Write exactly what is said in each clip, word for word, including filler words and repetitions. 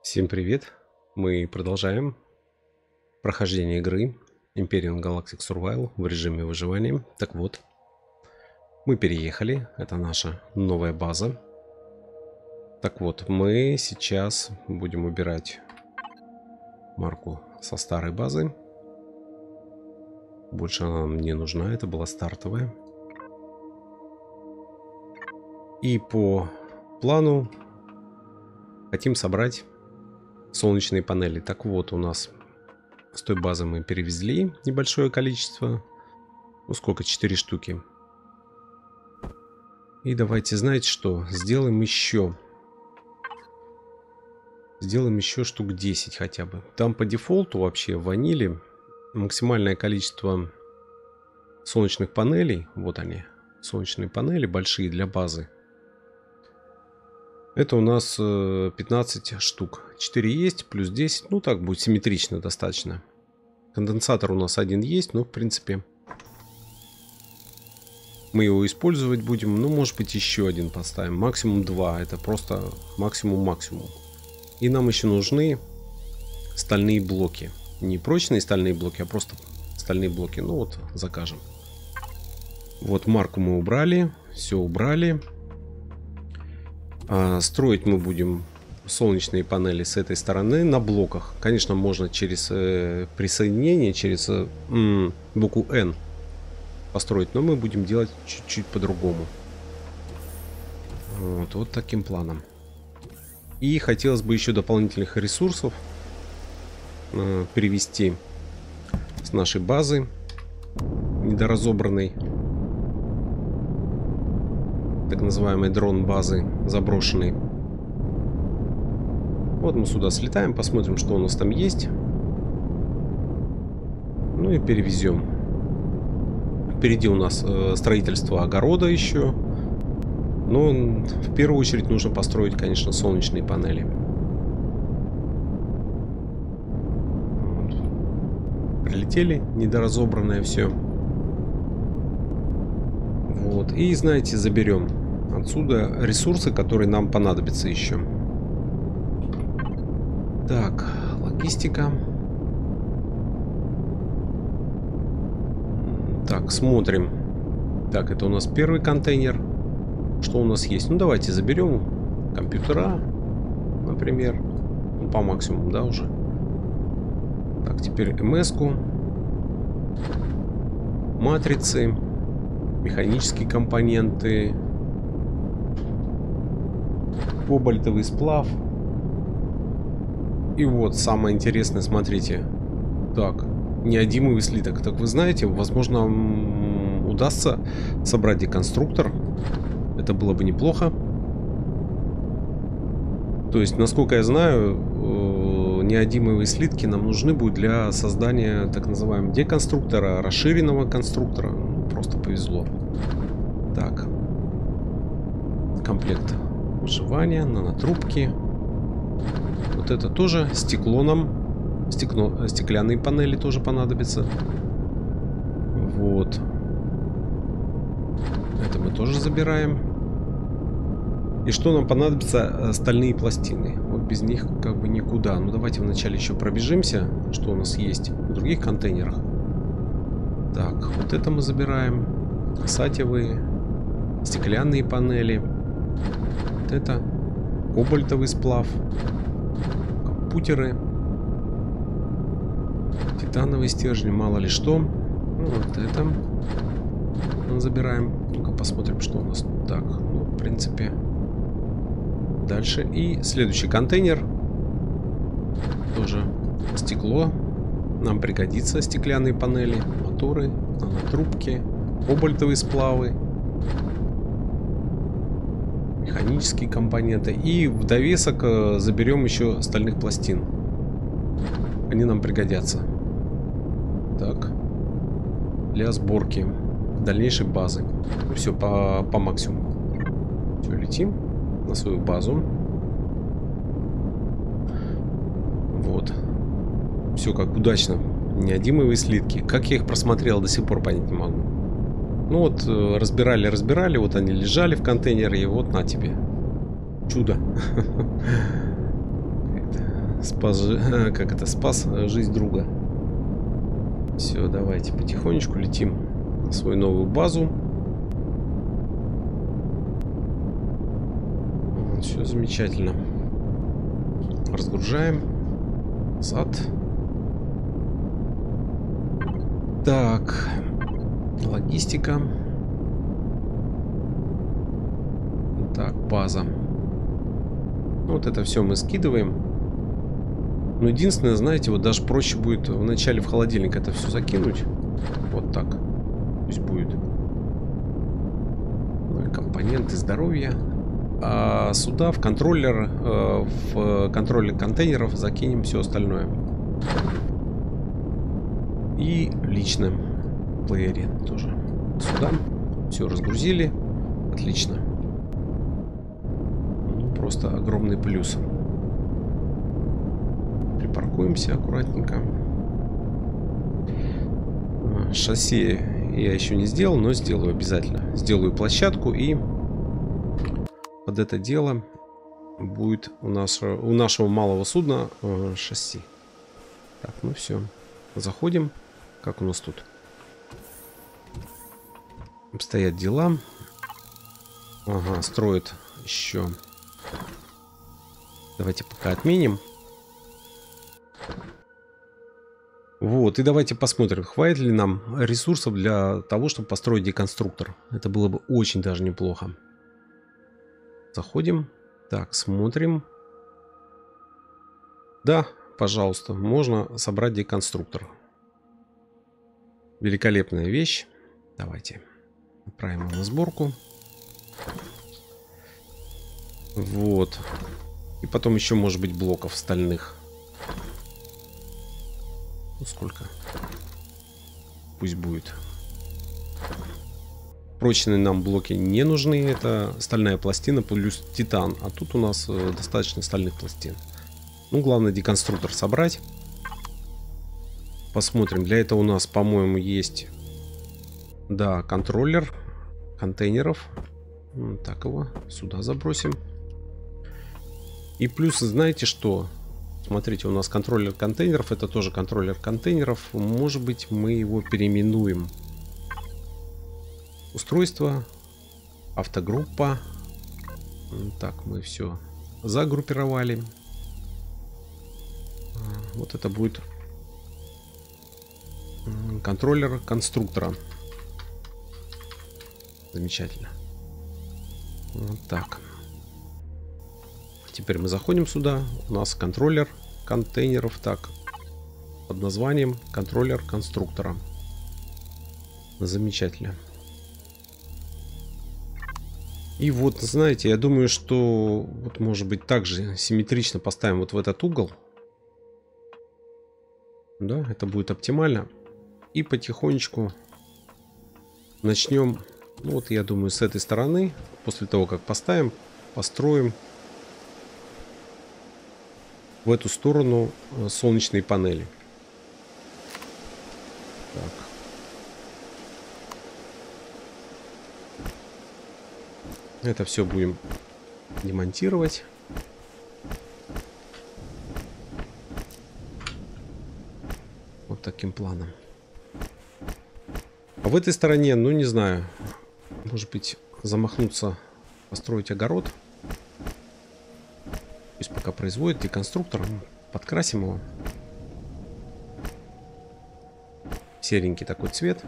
Всем привет! Мы продолжаем прохождение игры Empyrean Galactic Survival в режиме выживания. Так вот, мы переехали, это наша новая база. Так вот, мы сейчас будем убирать марку со старой базы. Больше она нам не нужна, это была стартовая. И по плану хотим собрать солнечные панели. Так вот, у нас с той базы мы перевезли небольшое количество. Ну, сколько? четыре штуки. И давайте, знаете что? Сделаем еще. Сделаем еще штук десять хотя бы. Там по дефолту вообще в ваниле максимальное количество солнечных панелей. Вот они. Солнечные панели большие для базы. Это у нас пятнадцать штук. четыре есть, плюс десять. Ну, так будет симметрично достаточно. Конденсатор у нас один есть, но, в принципе, мы его использовать будем. Ну, может быть, еще один поставим. Максимум два. Это просто максимум-максимум. И нам еще нужны стальные блоки. Не прочные стальные блоки, а просто стальные блоки. Ну, вот, закажем. Вот марку мы убрали. Все убрали. Строить мы будем солнечные панели с этой стороны на блоках. Конечно, можно через э, присоединение, через э, м, букву N построить, но мы будем делать чуть-чуть по-другому. Вот, вот таким планом. И хотелось бы еще дополнительных ресурсов э, перевести с нашей базы недоразобранной, так называемой дрон-базы заброшенной. Вот мы сюда слетаем, посмотрим, что у нас там есть. Ну и перевезем. Впереди у нас э, строительство огорода еще. Но в первую очередь нужно построить, конечно, солнечные панели. Вот. Прилетели, недоразобранное все. Вот. И, знаете, заберем отсюда ресурсы, которые нам понадобятся еще. Так, логистика. Так, смотрим. Так, это у нас первый контейнер. Что у нас есть? Ну, давайте заберем компьютера, например. Ну, по максимуму, да, уже. Так, теперь эм эс-ку. Матрицы. Механические компоненты. Кобальтовый сплав. И вот самое интересное, смотрите. Так, неодимовый слиток. Так вы знаете, возможно, удастся собрать деконструктор. Это было бы неплохо. То есть, насколько я знаю, неодимовые слитки нам нужны будут для создания так называемого деконструктора, расширенного конструктора. Просто повезло. Так. Комплект выживания, нанотрубки. Вот это тоже стекло нам. Стекло, стеклянные панели тоже понадобятся. Вот. Это мы тоже забираем. И что нам понадобится? Стальные пластины. Вот без них как бы никуда. Ну давайте вначале еще пробежимся, что у нас есть в других контейнерах. Так, вот это мы забираем. Сатевые, стеклянные панели. Вот это кобальтовый сплав. Компьютеры. Титановый стержень, мало ли что. Ну, вот это мы забираем. Ну-ка посмотрим, что у нас. Так, ну, в принципе, дальше. И следующий контейнер. Тоже стекло. Нам пригодится стеклянные панели, моторы, нанотрубки, кобальтовые сплавы, механические компоненты. И в довесок заберем еще стальных пластин. Они нам пригодятся. Так. Для сборки дальнейшей базы. Все по, по максимуму. Все, летим на свою базу. Вот. Все как удачно. Неодимовые слитки. Как я их просмотрел, до сих пор понять не могу. Ну вот, разбирали, разбирали. Вот они лежали в контейнере. И вот на тебе. Чудо. спас, как это, спас жизнь друга. Все, давайте потихонечку летим на свою новую базу. Все замечательно. Разгружаем. Назад. Так. Логистика. Так, база. Вот это все мы скидываем. Но единственное, знаете, вот даже проще будет вначале в холодильник это все закинуть. Вот так. Пусть будет. Ну и компоненты здоровья. А сюда в контроллер, э, в контроллер контейнеров закинем все остальное. И лично в плеере тоже. Сюда. Все разгрузили. Отлично. Ну, просто огромный плюс. Припаркуемся аккуратненько. Шасси я еще не сделал, но сделаю обязательно. Сделаю площадку, и под это дело будет у нас, у нашего малого судна э, шасси. Так, ну все. Заходим. Как у нас тут обстоят дела? Ага, строят еще. Давайте пока отменим. Вот, и давайте посмотрим, хватит ли нам ресурсов для того, чтобы построить деконструктор. Это было бы очень даже неплохо. Заходим. Так, смотрим. Да, пожалуйста, можно собрать деконструктор. Великолепная вещь. Давайте отправим его на сборку. Вот. И потом еще, может быть, блоков стальных. Ну, сколько? Пусть будет. Прочные нам блоки не нужны. Это стальная пластина плюс титан. А тут у нас э, достаточно стальных пластин. Ну, главное деконструктор собрать. Посмотрим. Для этого у нас, по-моему, есть... Да, контроллер контейнеров. Так, его сюда забросим. И плюс, знаете что? Смотрите, у нас контроллер контейнеров. Это тоже контроллер контейнеров. Может быть, мы его переименуем. Устройство. Автогруппа. Так, мы все загруппировали. Вот это будет контроллер конструктора. Замечательно. Вот так. Теперь мы заходим сюда. У нас контроллер контейнеров. Так. Под названием контроллер конструктора. Замечательно. И вот, знаете, я думаю, что вот, может быть, также симметрично поставим вот в этот угол. Да, это будет оптимально. И потихонечку начнем. Ну, вот, я думаю, с этой стороны. После того, как поставим, построим в эту сторону солнечные панели. Так. Это все будем демонтировать. Вот таким планом. А в этой стороне, ну не знаю, может быть, замахнуться, построить огород. Пусть пока производит деконструктор. Подкрасим его. Серенький такой цвет.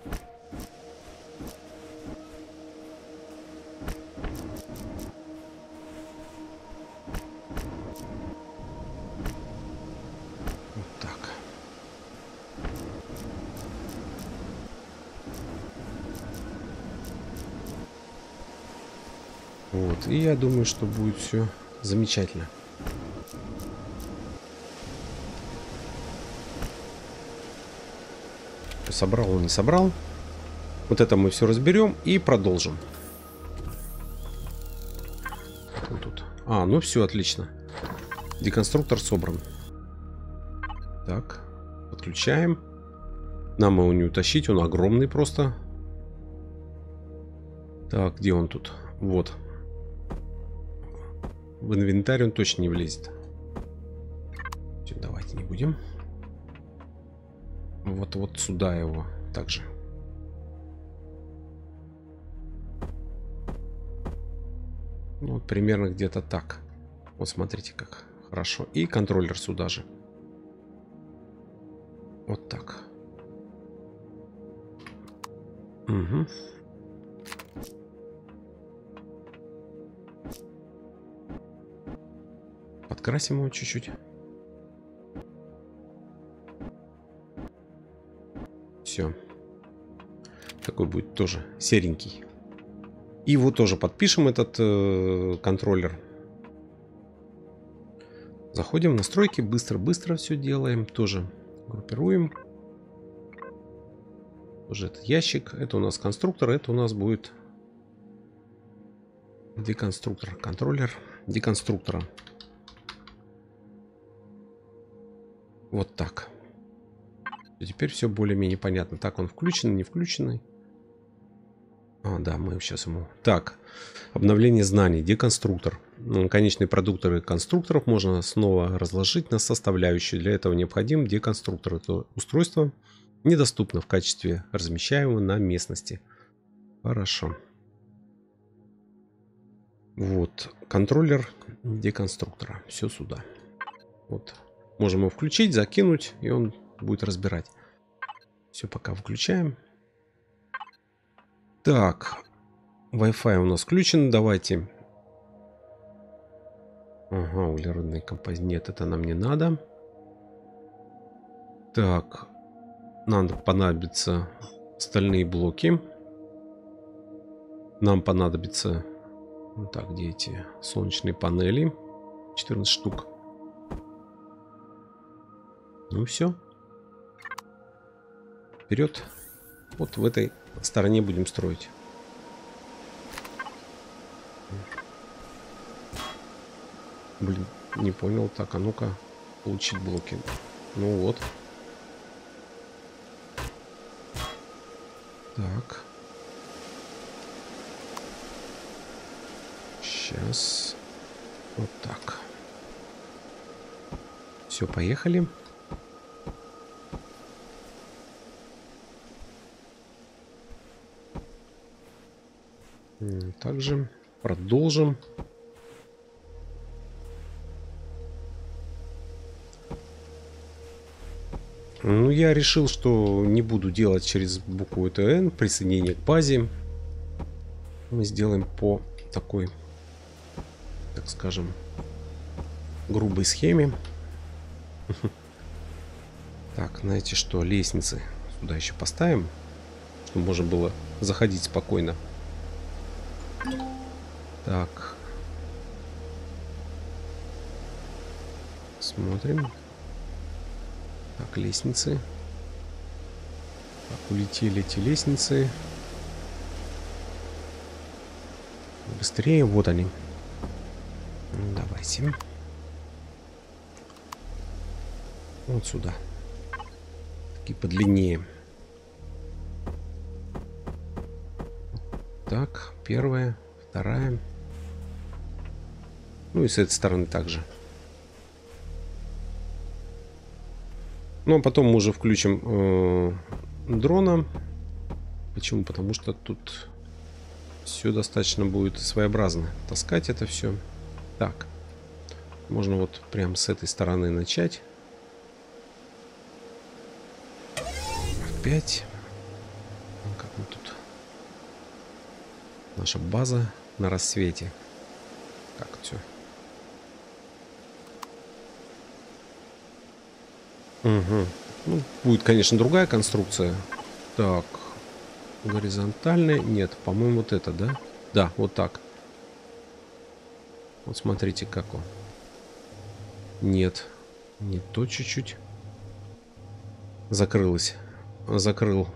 Вот, и я думаю, что будет все замечательно. Собрал он, не собрал. Вот это мы все разберем и продолжим. Вот тут. А, ну все, отлично. Деконструктор собран. Так, подключаем. Нам его не утащить, он огромный просто. Так, где он тут? Вот. В инвентарь он точно не влезет. давайте не будем. Вот, вот сюда его также. Ну, вот примерно где-то так. Вот смотрите, как хорошо. И контроллер сюда же. Вот так. Угу. Подкрасим его чуть-чуть. Все. Такой будет тоже серенький. И его тоже подпишем, этот э, контроллер. Заходим в настройки, быстро-быстро все делаем. Тоже группируем. Тоже этот ящик. Это у нас конструктор, это у нас будет деконструктор. Контроллер деконструктора. Вот так. И теперь все более-менее понятно. Так, он включен, не включенный. А, да, мы сейчас ему... Так, обновление знаний, деконструктор. Конечные продукты конструкторов можно снова разложить на составляющие. Для этого необходим деконструктор. Это устройство недоступно в качестве размещаемого на местности. Хорошо. Вот, контроллер деконструктора. Все сюда. Вот. Можем его включить, закинуть, и он будет разбирать. Все, пока выключаем. Так, Wi-Fi у нас включен. Давайте. Ага, углеродный композит. Нет, это нам не надо. Так, нам понадобятся стальные блоки. Нам понадобится... Так, где эти солнечные панели? четырнадцать штук. Ну все. Вперед. Вот в этой стороне будем строить. Блин, не понял. Так, а ну-ка, получить блоки. Ну вот. Так. Сейчас. Вот так. Все, поехали. Также продолжим. Ну, я решил, что не буду делать через букву ТН присоединение к базе. Мы сделаем по такой, так скажем, грубой схеме. Так, знаете что, лестницы сюда еще поставим, чтобы можно было заходить спокойно. Так. Смотрим. Так, лестницы. Так, улетели эти лестницы. Быстрее, вот они. Ну, давайте. Вот сюда. Такие подлиннее. Так, первая, вторая. Ну и с этой стороны также. Ну а потом мы уже включим э, дрона. Почему? Потому что тут все достаточно будет своеобразно. Таскать это все. Так. Можно вот прям с этой стороны начать. Опять. Как мы тут? Наша база на рассвете. Так, все. Угу. Ну, будет, конечно, другая конструкция. Так. Горизонтальная. Нет, по-моему, вот это, да? Да, вот так. Вот смотрите, как он. Нет. Не то чуть-чуть. Закрылось. Закрыл.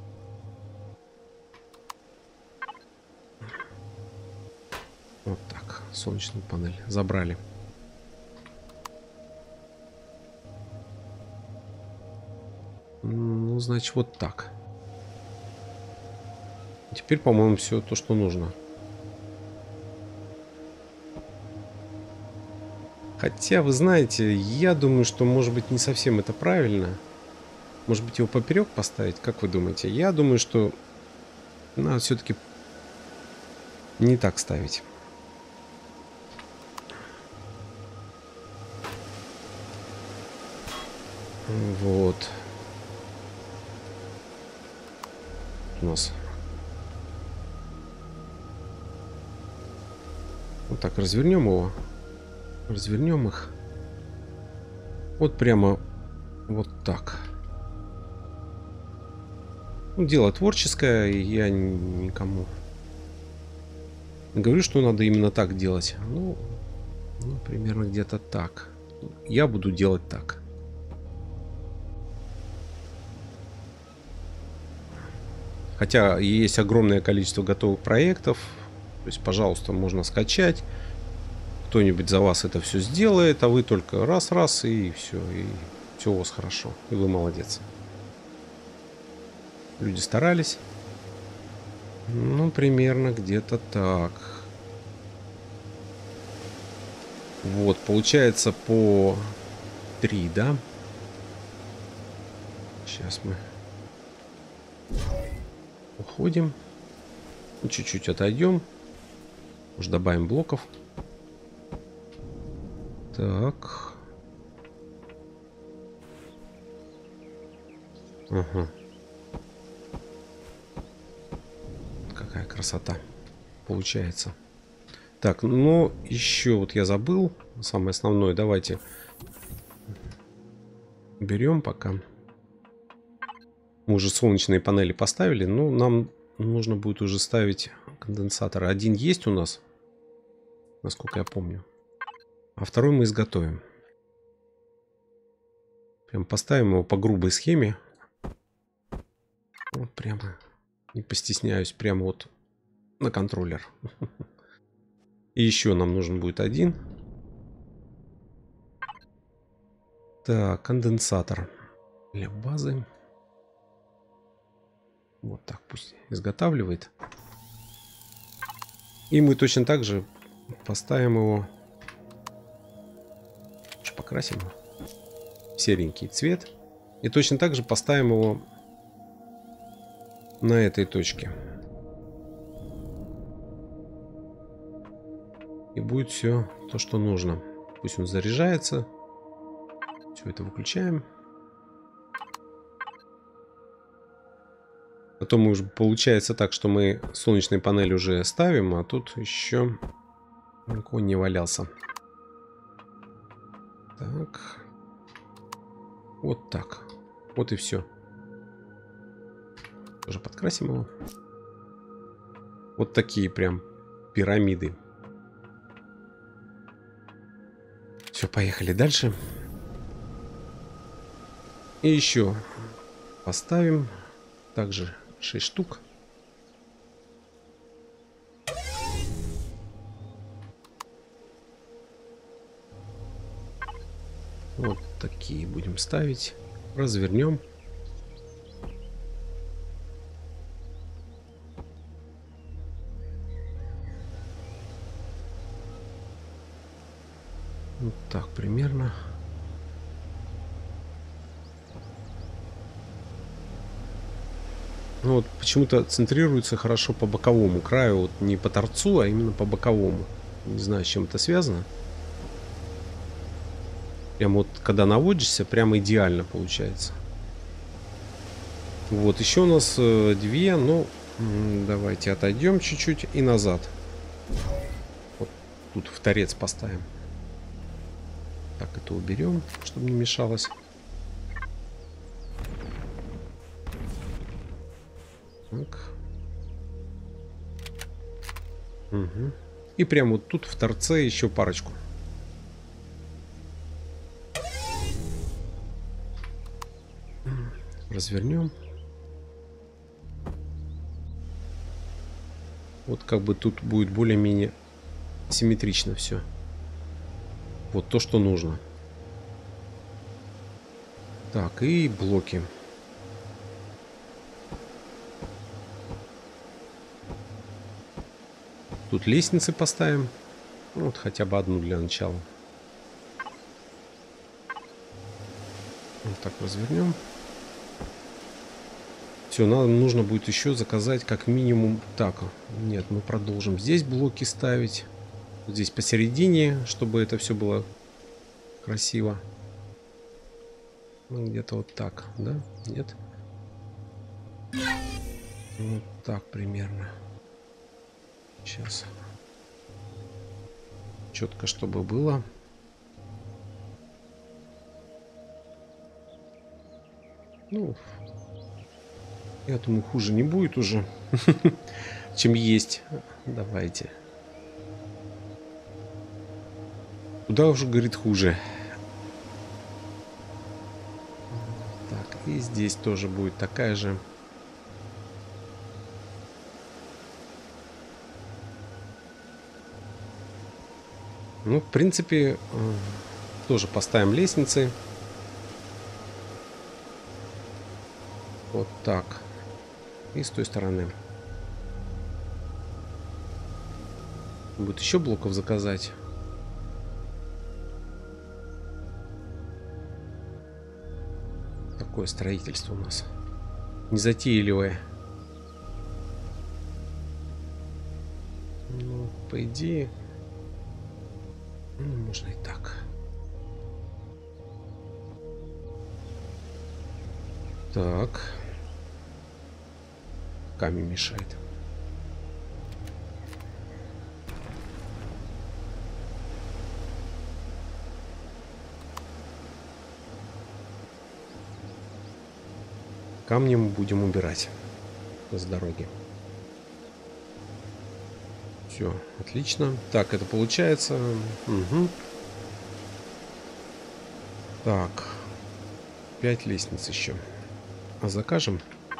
Вот так. Солнечную панель. Забрали. Ну, значит, вот так. Теперь, по-моему, все то, что нужно. Хотя, вы знаете, я думаю, что, может быть, не совсем это правильно. Может быть, его поперек поставить? Как вы думаете? Я думаю, что надо все-таки не так ставить. Вот. У нас. Вот так развернем его. Развернем их. Вот прямо вот так. Ну, дело творческое, и я никому не говорю, что надо именно так делать. Ну, ну примерно где-то так. Я буду делать так. Хотя есть огромное количество готовых проектов. То есть, пожалуйста, можно скачать. Кто-нибудь за вас это все сделает, а вы только раз-раз и все. И все у вас хорошо. И вы молодец. Люди старались. Ну, примерно где-то так. Вот, получается по три, да? Сейчас мы уходим. Чуть-чуть отойдем. Может, добавим блоков. Так. Ага. Какая красота получается. Так, ну еще вот я забыл самое основное. Давайте берем пока. Мы уже солнечные панели поставили, но нам нужно будет уже ставить конденсаторы. Один есть у нас, насколько я помню, а второй мы изготовим. Прям поставим его по грубой схеме. Вот прямо, не постесняюсь, прямо вот на контроллер. И еще нам нужен будет один. Так, конденсатор для базы. Вот так пусть изготавливает. И мы точно так же поставим его. Покрасим его в серенький цвет. И точно так же поставим его на этой точке. И будет все то, что нужно. Пусть он заряжается. Все это выключаем. Потом уже получается так, что мы солнечные панели уже ставим, а тут еще никого не валялся. Так. Вот так. Вот и все. Тоже подкрасим его. Вот такие прям пирамиды. Все, поехали дальше. И еще поставим также шесть штук. Вот такие будем ставить. Развернем. Вот так примерно. Ну вот почему-то центрируется хорошо по боковому краю, вот не по торцу, а именно по боковому. Не знаю, с чем это связано. Прям вот когда наводишься, прямо идеально получается. Вот еще у нас э, две, ну давайте отойдем чуть-чуть и назад. Вот тут в торец поставим. Так, это уберем, чтобы не мешалось. Так. Угу. И прямо вот тут в торце еще парочку. Развернем. Вот как бы тут будет более-менее симметрично все. Вот то, что нужно. Так, и блоки. Тут лестницы поставим. Вот хотя бы одну для начала. Вот так развернем. Все, нам нужно будет еще заказать как минимум. Так, нет, мы продолжим здесь блоки ставить. Здесь посередине, чтобы это все было красиво. Ну, где-то вот так, да? Нет? Вот так примерно. Сейчас. Четко, чтобы было. Ну, я думаю, хуже не будет уже, чем есть. Давайте. Куда уже, говорит, хуже. Так, и здесь тоже будет такая же. Ну, в принципе, тоже поставим лестницы. Вот так. И с той стороны. Будет еще блоков заказать. Такое строительство у нас незатейливое. Ну, по идее, ну, можно и так. Так. Камень мешает. Камни мы будем убирать с дороги. Все, отлично. Так, это получается. Угу. Так. Пять лестниц еще. А закажем.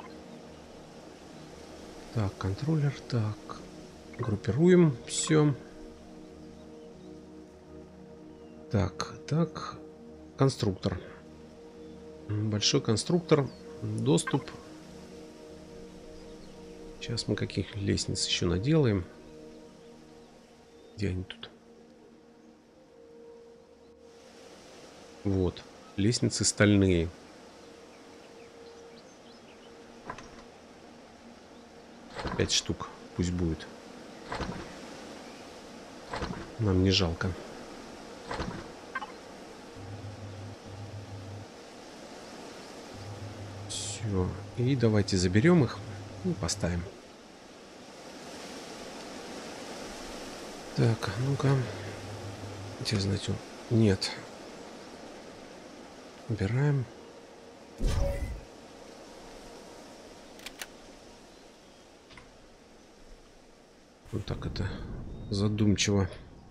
Так, контроллер. Так. Группируем все. Так, так. Конструктор. Большой конструктор. Доступ. Сейчас мы каких лестниц еще наделаем. Где они тут? Вот. Лестницы стальные. Пять штук. Пусть будет. Нам не жалко. Все. И давайте заберем их и поставим. Так, ну-ка. Где знать он? Нет. Убираем. Вот так это задумчиво.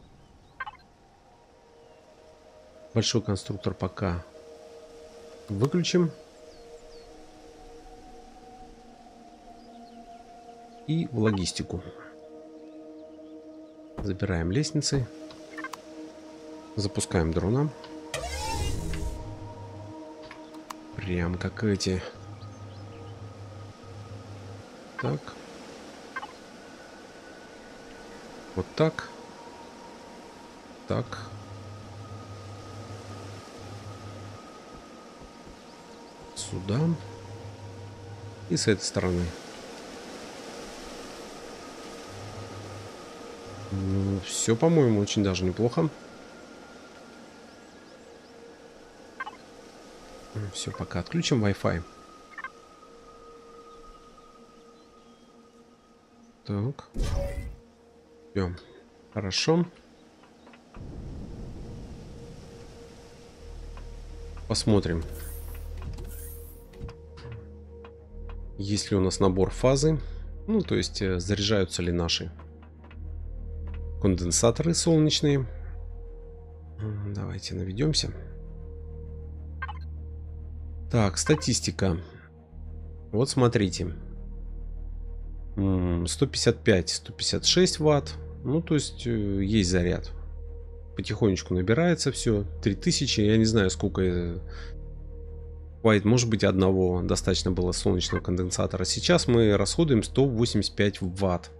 Большой конструктор пока выключим. И в логистику. Забираем лестницы. Запускаем дрона. Прям как эти. Так. Вот так. Так. Сюда. И с этой стороны. Ну, все, по-моему, очень даже неплохо. Все, пока отключим Wi-Fi. Так. Все. Хорошо. Посмотрим. Есть ли у нас набор фазы. Ну, то есть, заряжаются ли наши конденсаторы солнечные. Давайте наведемся. Так, статистика. Вот смотрите. сто пятьдесят пять — сто пятьдесят шесть ватт. Ну, то есть, есть заряд. Потихонечку набирается все. три тысячи. Я не знаю, сколько хватит. Может быть, одного достаточно было солнечного конденсатора. Сейчас мы расходуем сто восемьдесят пять ватт.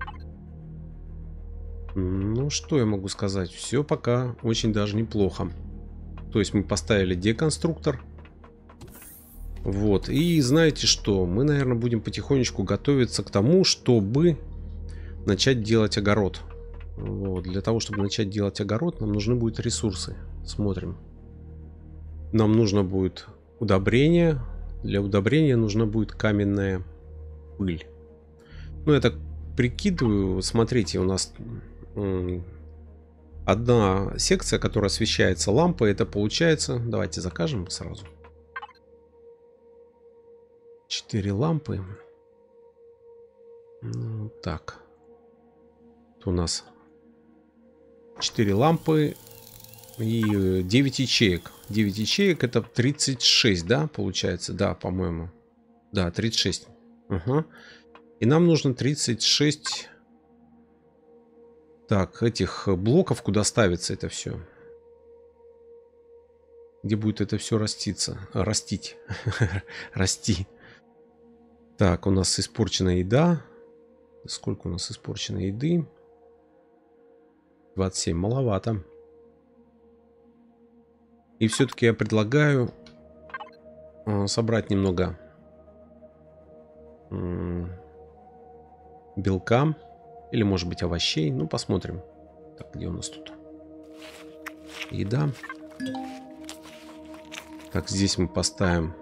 Ну, что я могу сказать? Все пока очень даже неплохо. То есть мы поставили деконструктор. Вот. И знаете что? Мы, наверное, будем потихонечку готовиться к тому, чтобы начать делать огород. Вот. Для того, чтобы начать делать огород, нам нужны будут ресурсы. Смотрим. Нам нужно будет удобрение. Для удобрения нужна будет каменная пыль. Ну, я так прикидываю. Смотрите, у нас одна секция, которая освещается лампой. Это получается... Давайте закажем сразу. Четыре лампы. Ну, так. Тут у нас четыре лампы и девять ячеек. девять ячеек это тридцать шесть, да, получается? Да, по-моему. Да, тридцать шесть. Угу. И нам нужно тридцать шесть... Так, этих блоков, куда ставится это все. Где будет это все раститься? Растить. Расти. Так, у нас испорченная еда. Сколько у нас испорченной еды? двадцать семь, маловато. И все-таки я предлагаю э, собрать немного э, белка. Или, может быть, овощей. Ну, посмотрим. Так, где у нас тут? Еда. Так, здесь мы поставим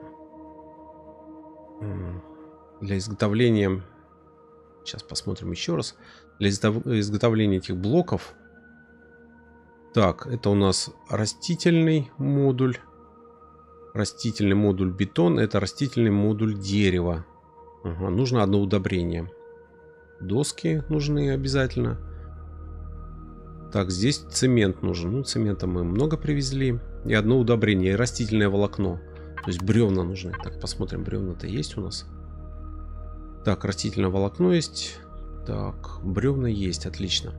э, для изготовления... Сейчас посмотрим еще раз. Для изготовления этих блоков. Так, это у нас растительный модуль. Растительный модуль бетон. Это растительный модуль дерева. Ага, нужно одно удобрение. Доски нужны обязательно. Так, здесь цемент нужен. Ну, цемента мы много привезли. И одно удобрение. И растительное волокно. То есть бревна нужны. Так, посмотрим, бревна-то есть у нас. Так, растительное волокно есть. Так, бревна есть, отлично.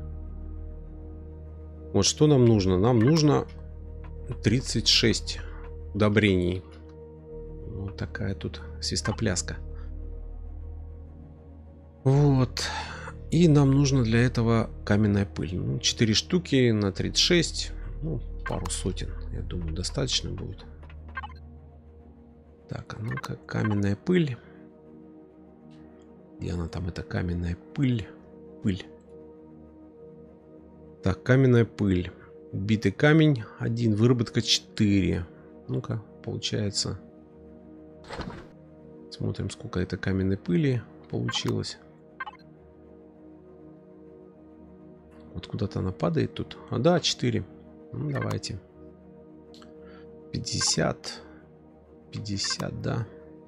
Вот что нам нужно? Нам нужно тридцать шесть удобрений. Вот такая тут свистопляска. Вот. И нам нужно для этого каменная пыль. Ну, четыре штуки на тридцать шесть. Ну, пару сотен, я думаю, достаточно будет. Так, а ну-ка, каменная пыль. Где она там, эта каменная пыль? Пыль. Так, каменная пыль. Битый камень один, выработка четыре. Ну-ка, получается. Смотрим, сколько это каменной пыли получилось. Вот куда-то она падает тут. А, да, четыре. Ну, давайте. пятьдесят. пятьдесят, да.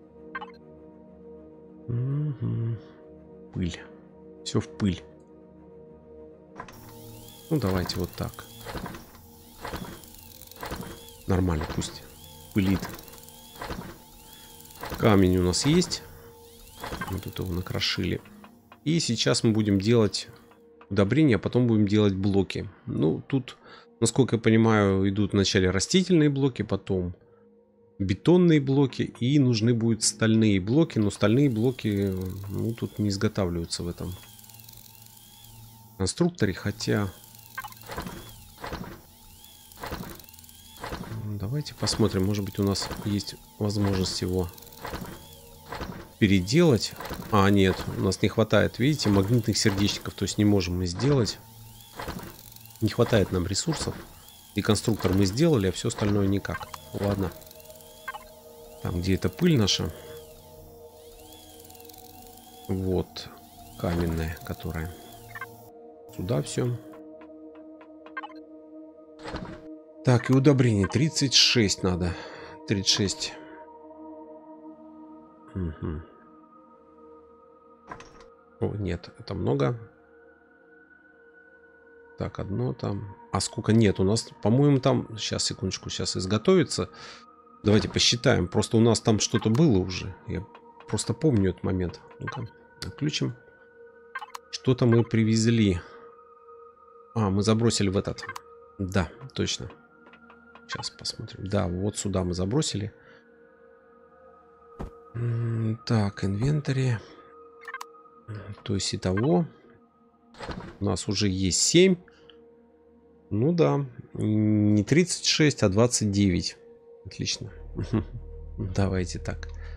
Угу. Пыль. Все в пыль. Ну, давайте вот так. Нормально, пусть пылит. Камень у нас есть. Мы тут его накрошили. И сейчас мы будем делать удобрения, а потом будем делать блоки. Ну, тут, насколько я понимаю, идут вначале растительные блоки, потом бетонные блоки, и нужны будут стальные блоки, но стальные блоки, ну, тут не изготавливаются в этом конструкторе, хотя... Давайте посмотрим, может быть, у нас есть возможность его переделать. А, нет, у нас не хватает, видите, магнитных сердечников, то есть не можем мы сделать. Не хватает нам ресурсов. И конструктор мы сделали, а все остальное никак. Ладно. Там, где эта пыль наша. Вот. Каменная, которая. Сюда все. Так, и удобрение. тридцать шесть надо. тридцать шесть. Угу. О, нет, это много. Так, одно там. А сколько? Нет, у нас, по-моему, там... Сейчас, секундочку, сейчас изготовится. Давайте посчитаем. Просто у нас там что-то было уже. Я просто помню этот момент. Ну-ка, отключим. Что-то мы привезли. А, мы забросили в этот. Да, точно. Сейчас посмотрим. Да, вот сюда мы забросили. Так, инвентарь. То есть итого у нас уже есть семь. Ну да, не тридцать шесть, а двадцать девять. Отлично. Давайте так.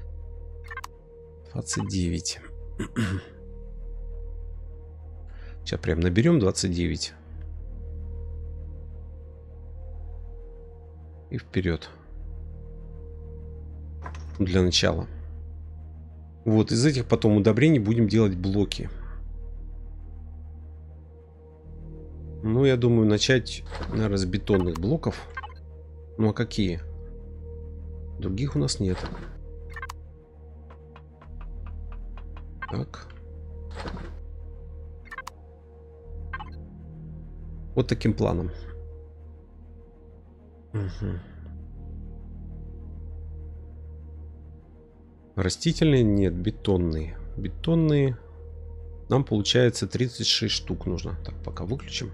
двадцать девять. Сейчас прям наберем двадцать девять. И вперед. Для начала. Вот, из этих потом удобрений будем делать блоки. Ну, я думаю, начать, наверное, с бетонных блоков. Ну, а какие? Других у нас нет. Так. Вот таким планом. Угу. Растительные нет, бетонные. Бетонные. Нам получается тридцать шесть штук нужно. Так, пока выключим.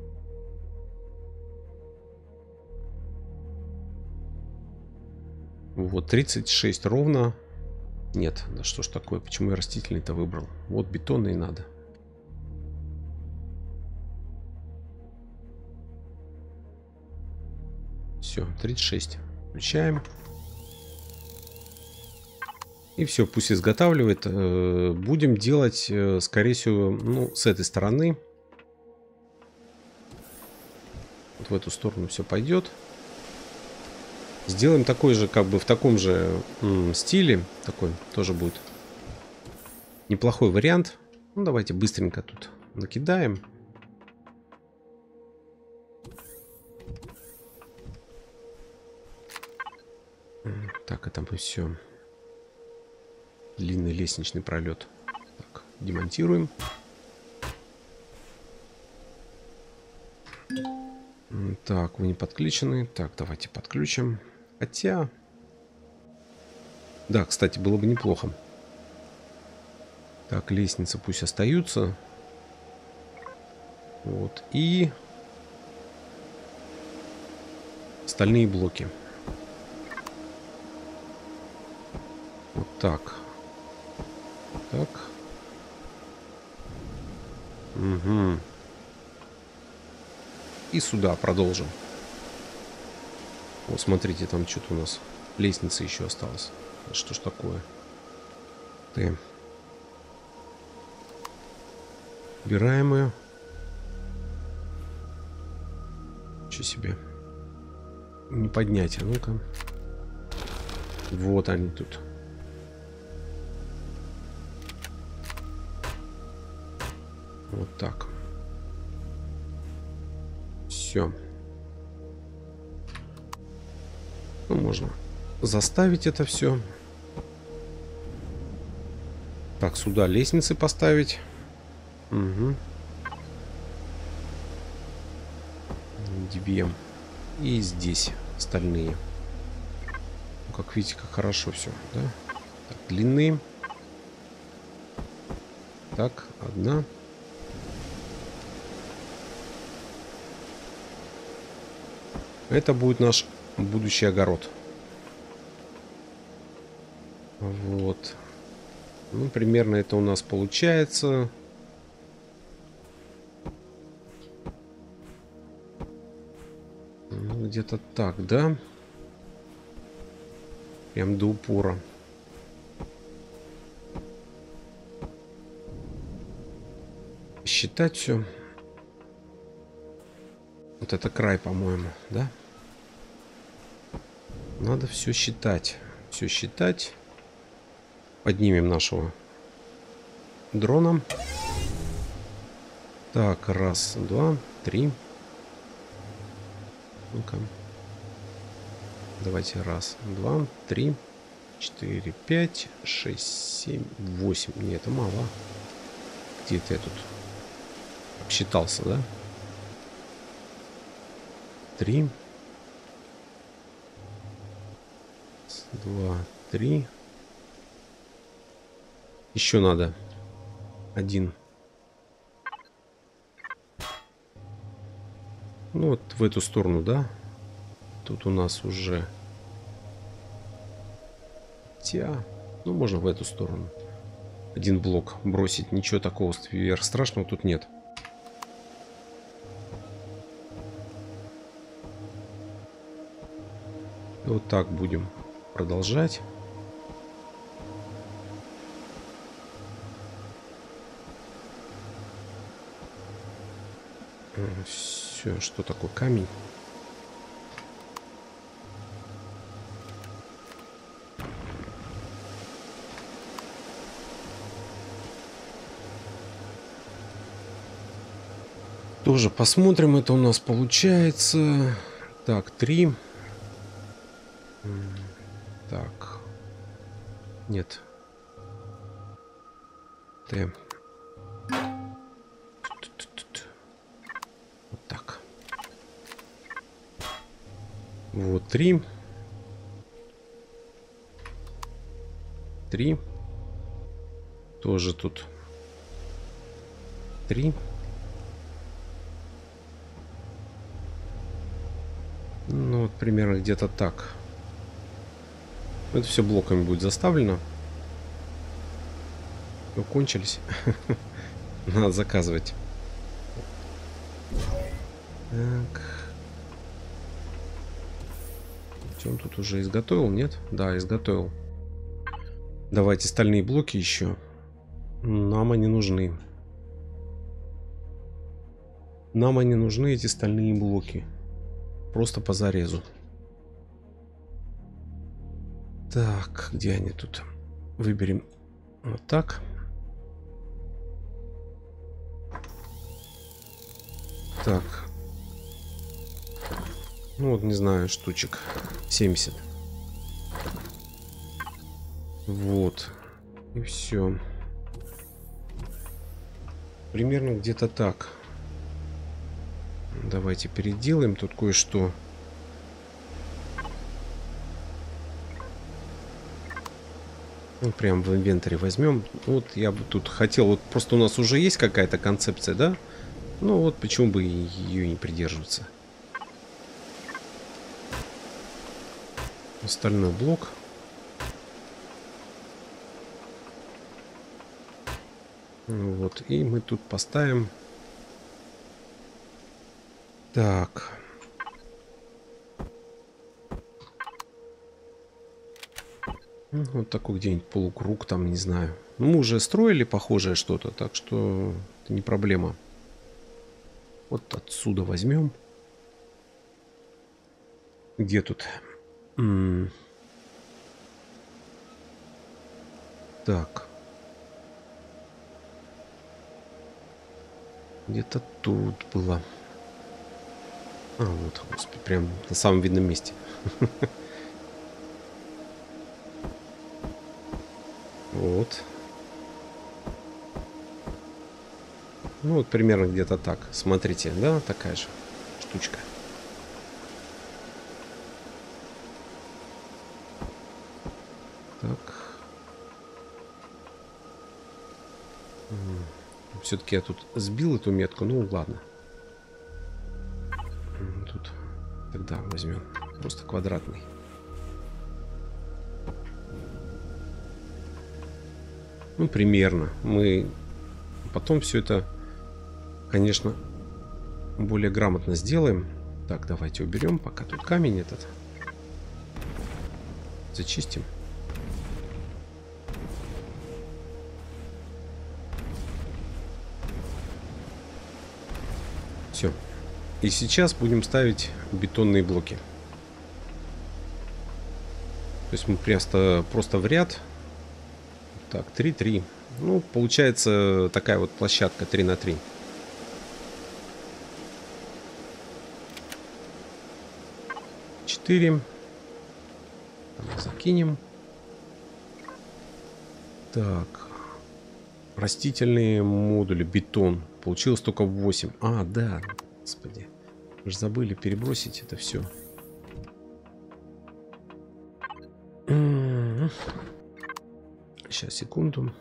Вот тридцать шесть ровно. Нет, да что ж такое? Почему я растительный-то выбрал? Вот бетонные надо. Все, тридцать шесть. Включаем. И все, пусть изготавливает. Будем делать, скорее всего, ну, с этой стороны. Вот в эту сторону все пойдет. Сделаем такой же, как бы в таком же м, стиле. Такой тоже будет неплохой вариант. Ну, давайте быстренько тут накидаем. Так, это мы все. Длинный лестничный пролет. Так, демонтируем. Так, вы не подключены. Так, давайте подключим. Хотя... Да, кстати, было бы неплохо. Так, лестницы пусть остаются. Вот. И... остальные блоки. Вот так. Так. Угу. И сюда продолжим. Вот смотрите, там что-то у нас лестница еще осталась. Что ж такое? Ты. Убираем ее. Что себе? Не поднять, а ну-ка. Вот они тут. Вот так. Все. Ну, можно заставить это все. Так, сюда лестницы поставить. Угу. Две. И здесь остальные. Ну, как видите, как хорошо все, да? Так, длинные. Так, одна. Это будет наш будущий огород. Вот. Ну, примерно это у нас получается. Ну, где-то так, да? Прям до упора. Считать все. Вот это край, по-моему, да? Надо все считать. Все считать. Поднимем нашего дрона. Так, раз, два, три. Ну-ка. Давайте раз, два, три, четыре, пять, шесть, семь, восемь. Нет, это мало. Где-то я тут обсчитался, да? Три. Два, три. Еще надо. Один. Ну вот в эту сторону, да? Тут у нас уже... Тя. Ну, можно в эту сторону. Один блок бросить. Ничего такого сверхстрашного тут нет. И вот так будем продолжать. Все, что такое камень? Тоже посмотрим, это у нас получается. Так, три. Так. Нет. Т. Вот так. Вот три. Три. Тоже тут. Три. Ну, вот примерно где-то так. Это все блоками будет заставлено. Ну, кончились. Надо заказывать. Так. Он тут уже изготовил, нет? Да, изготовил. Давайте стальные блоки еще. Нам они нужны. Нам они нужны, эти стальные блоки. Просто по зарезу. Так, где они тут? Выберем вот так. Так. Ну вот, не знаю, штучек семьдесят. Вот. И все. Примерно где-то так. Давайте переделаем тут кое-что. Ну, прям в инвентаре возьмем. Вот я бы тут хотел, вот просто у нас уже есть какая-то концепция, да? Ну вот почему бы ее не придерживаться. Остальной блок. Вот, и мы тут поставим. Так. Вот такой где-нибудь полукруг там, не знаю. Ну, мы уже строили похожее что-то, так что это не проблема. Вот отсюда возьмем. Где тут? М-м. Так. Где-то тут было. А, вот, господи, прям на самом видном месте. Вот. Ну, вот примерно где-то так. Смотрите, да, такая же штучка. Так. Все-таки я тут сбил эту метку. Ну, ладно. Тут тогда возьмем просто квадратный. Ну, примерно. Мы потом все это, конечно, более грамотно сделаем. Так, давайте уберем пока тут камень этот. Зачистим. Все. И сейчас будем ставить бетонные блоки. То есть мы просто, просто в ряд. Так, три три. Ну, получается такая вот площадка три на три. четыре. Закинем. Так. Растительные модули, бетон. Получилось только восемь. А, да. Господи. Мы же забыли перебросить это все. Сейчас, секунду.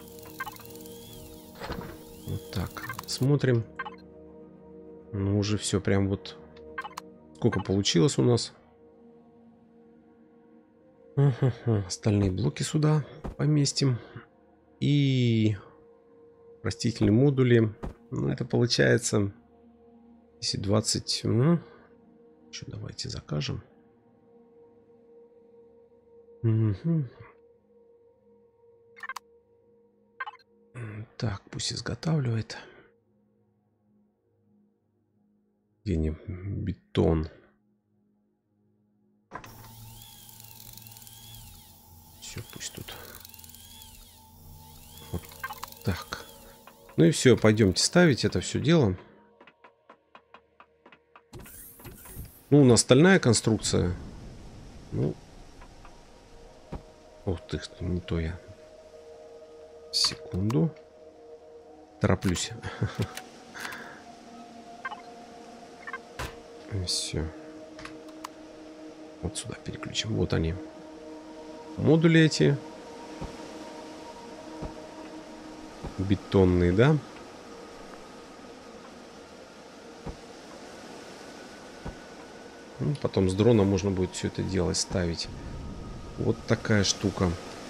Вот так. Смотрим. Ну, уже все прям вот... Сколько получилось у нас? Остальные блоки сюда поместим. И растительные модули. Ну, это получается... Если двадцать... Ну, еще давайте закажем. Угу. Так, пусть изготавливает. Где не бетон? Все, пусть тут. Вот так. Ну и все, пойдемте ставить это все дело. Ну, у нас стальная конструкция. Ну. Ух ты, не то я. Секунду. Тороплюсь. Все. Вот сюда переключим. Вот они. Модули эти. Бетонные, да? Ну, потом с дрона можно будет все это дело ставить. Вот такая штука.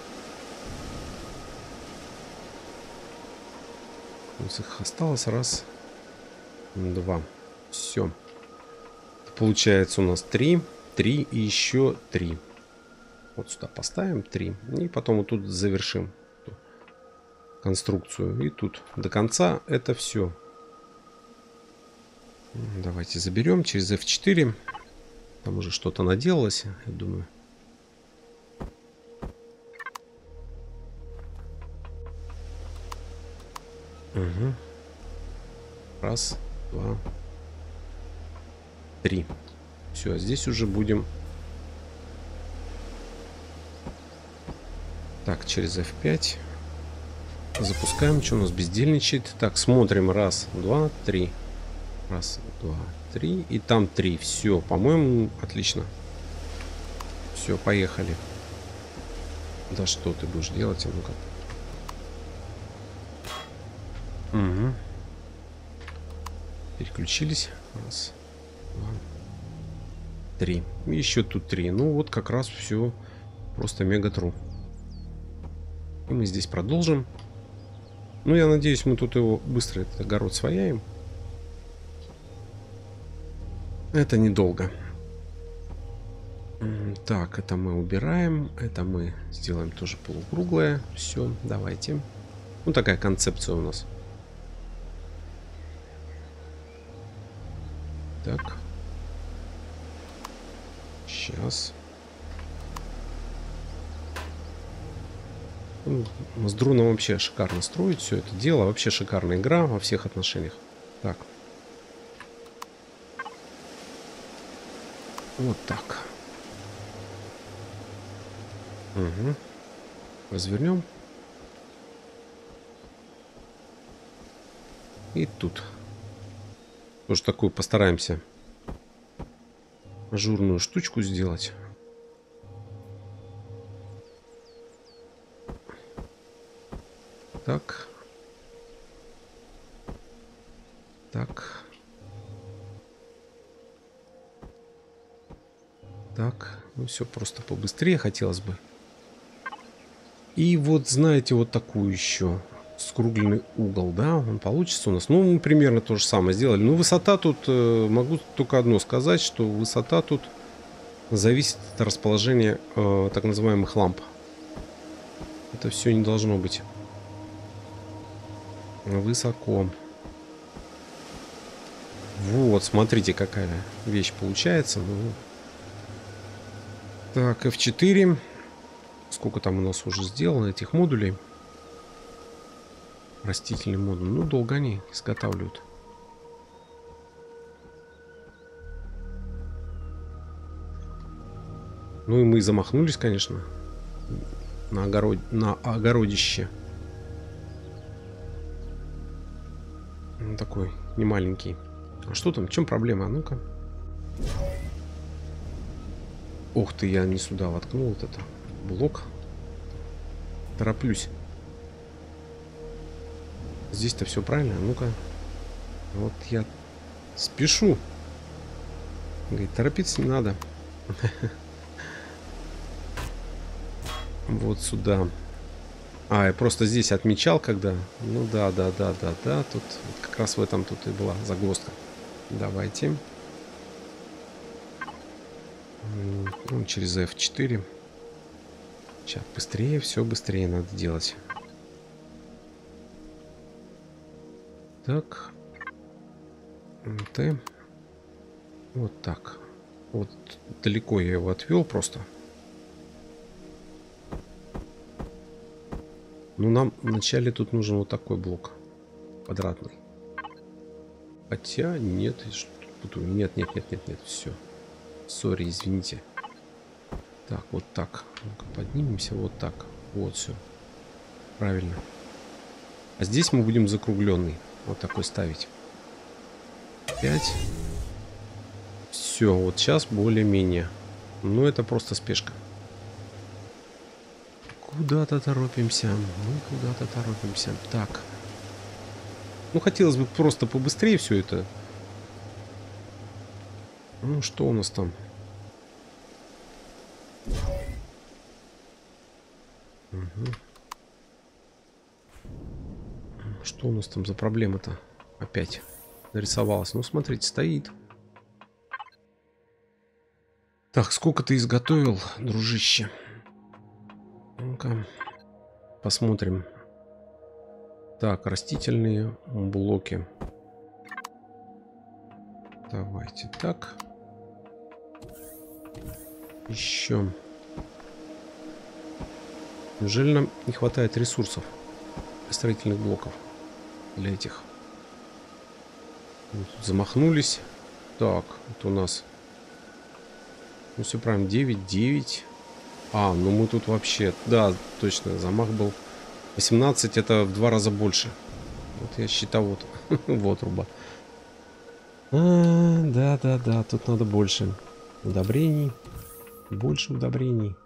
Вот их осталось. Раз. Два. Все. Получается у нас три. Три и еще три. Вот сюда поставим три. И потом вот тут завершим конструкцию. И тут до конца это все. Давайте заберем через эф четыре. Там уже что-то наделалось, я думаю. Угу. Раз, два, три. Все, здесь уже будем. Так, через эф пять. Запускаем. Что у нас бездельничает? Так, смотрим. Раз, два, три. Раз, два, три. И там три. Все, по-моему, отлично. Все, поехали. Да что ты будешь делать? Ну-ка. Угу. Переключились. Раз, два, три. И еще тут три. Ну вот как раз все просто мегатру. И мы здесь продолжим. Ну, я надеюсь, мы тут его быстро этот огород свояем. Это недолго. Так, это мы убираем. Это мы сделаем тоже полукруглое. Все, давайте. Ну, такая концепция у нас. Так. Сейчас. Ну, с дроном вообще шикарно строить все это дело. Вообще шикарная игра во всех отношениях. Так. Вот так. Угу. Развернем. И тут. Тоже такую постараемся ажурную штучку сделать. Так. Так. Так. Ну все просто побыстрее хотелось бы. И вот, знаете, вот такую еще скругленный угол, да, он получится у нас. Ну, мы примерно то же самое сделали. Ну, высота тут, э, могу только одно сказать, что высота тут зависит от расположения э, так называемых ламп. Это все не должно быть высоко. Вот, смотрите, какая вещь получается. Ну, так, эф четыре. Сколько там у нас уже сделано этих модулей? Растительный модуль. Ну, долго они изготавливают. Ну и мы замахнулись, конечно, на огород, на огородище. Он такой немаленький. А что там? В чем проблема? А ну-ка. Ух ты, я не сюда воткнул вот это. Блок. Тороплюсь. Здесь-то все правильно. Ну-ка. Вот я спешу. Говорит, торопиться не надо. Вот сюда. А, я просто здесь отмечал, когда... Ну да, да, да, да, да. Тут вот как раз в этом тут и была загвоздка. Давайте. Ну, через эф четыре. Сейчас быстрее, все быстрее надо делать. Так. Т. Вот так. Вот далеко я его отвел просто. Ну, нам вначале тут нужен вот такой блок квадратный. Хотя нет, нет, нет, нет, нет, нет, все. Сори, извините. Так, вот так. Ну-ка, поднимемся вот так. Вот все. Правильно. А здесь мы будем закругленный. Вот такой ставить. пять. Все, вот сейчас более-менее. Ну, это просто спешка. Куда-то торопимся. Мы куда-то торопимся. Так. Ну, хотелось бы просто побыстрее все это. Ну, что у нас там? Угу. Что у нас там за проблема-то? Опять нарисовалась. Ну, смотрите, стоит. Так, сколько ты изготовил, дружище? Ну-ка, посмотрим. Так, растительные блоки. Давайте так. Еще. Неужели нам не хватает ресурсов строительных блоков для этих? Вот тут замахнулись. Так, это у нас... Ну, все правильно, девять, девять. А, ну мы тут вообще... Да, точно, замах был восемнадцать, это в два раза больше. Вот я считал, вот, вот руба. А, да, да, да, тут надо больше удобрений. Больше удобрений.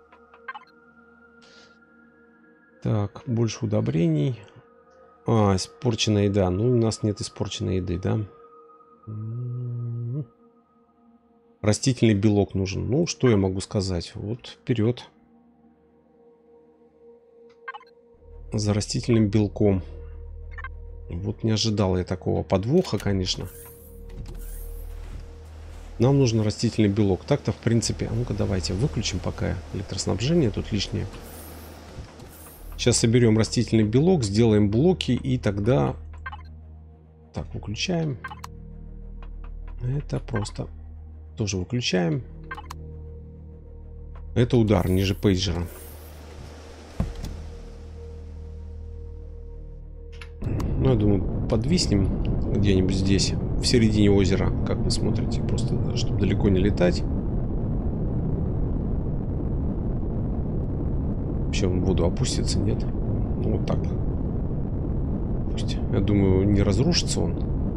Так, больше удобрений. А, испорченная еда. Ну, у нас нет испорченной еды, да? Растительный белок нужен. Ну, что я могу сказать? Вот вперед. За растительным белком. Вот не ожидал я такого подвоха, конечно. Нам нужен растительный белок. Так-то, в принципе... А ну-ка, давайте выключим пока электроснабжение. Тут лишнее. Сейчас соберем растительный белок, сделаем блоки, и тогда... Так, выключаем. Это просто... Тоже выключаем. Это удар ниже пейджера. Ну, я думаю, подвиснем где-нибудь здесь, в середине озера, как вы смотрите, просто чтобы далеко не летать. Вообще он в воду опустится, нет? Ну, вот так. Пусть. Я думаю, не разрушится он.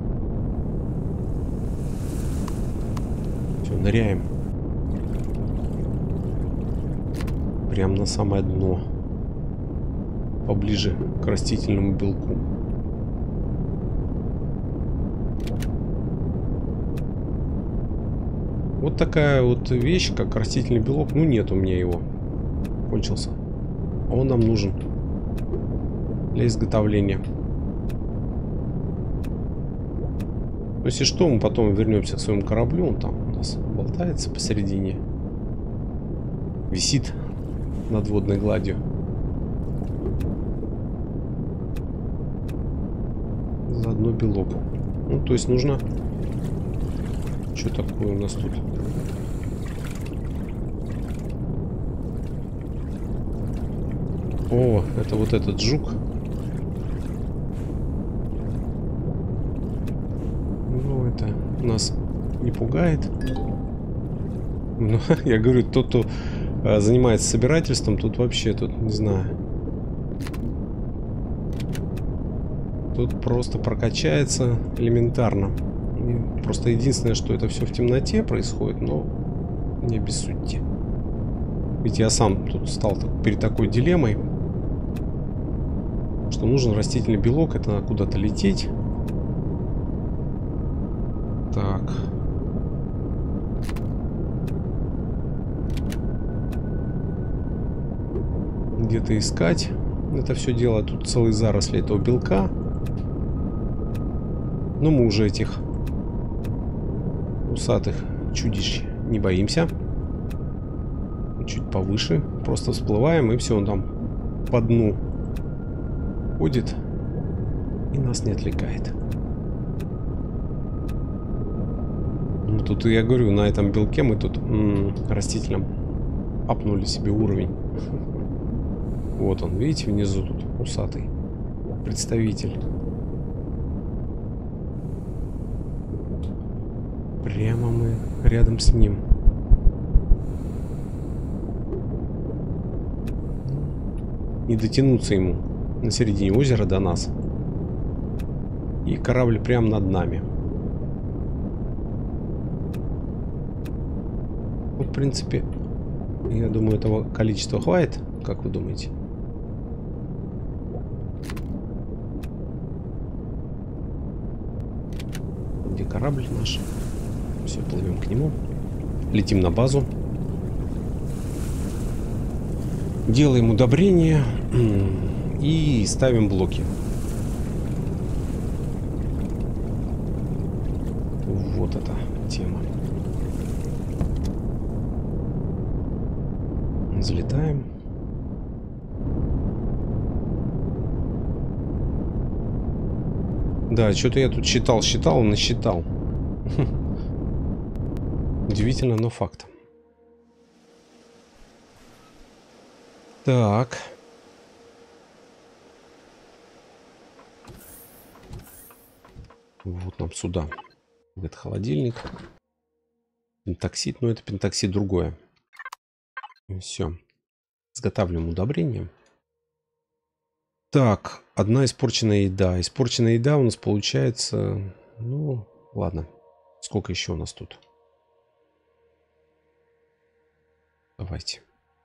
Все, ныряем. Прям на самое дно. Поближе к растительному белку. Вот такая вот вещь, как растительный белок. Ну, нет у меня его. Кончился. А он нам нужен для изготовления. Но если что, мы потом вернемся к своему кораблю. Он там у нас болтается посередине. Висит над водной гладью. Заодно белок. Ну, то есть нужно... Что такое у нас тут? О, это вот этот жук. Ну, это нас не пугает. Ну, я говорю, тот, кто а, занимается собирательством, тут вообще, тут, не знаю. Тут просто прокачается элементарно. И просто единственное, что это все в темноте происходит, но не обессудьте. Ведь я сам тут стал так, перед такой дилеммой, что нужен растительный белок, это надо куда-то лететь. Так. Где-то искать это все дело. Тут целые заросли этого белка. Но мы уже этих усатых чудищ не боимся. Чуть повыше. Просто всплываем, и все, он там по дну ходит и нас не отвлекает. Тут я говорю, на этом белке мы тут м, растительном апнули себе уровень. Вот он, видите, внизу тут усатый представитель. Прямо мы рядом с ним. Не дотянуться ему на середине озера до нас. И корабль прямо над нами. В принципе, я думаю, этого количества хватит. Как вы думаете? Где корабль наш? Все, плывем к нему. Летим на базу. Делаем удобрения и ставим блоки. Вот эта тема. Взлетаем. Да, что-то я тут считал, считал, насчитал. Удивительно, но факт. Так. Вот нам сюда. Это холодильник. Пентоксид, но это пентоксид другое. Все. Изготавливаем удобрение. Так, одна испорченная еда. Испорченная еда у нас получается... Ну, ладно. Сколько еще у нас тут? Давайте.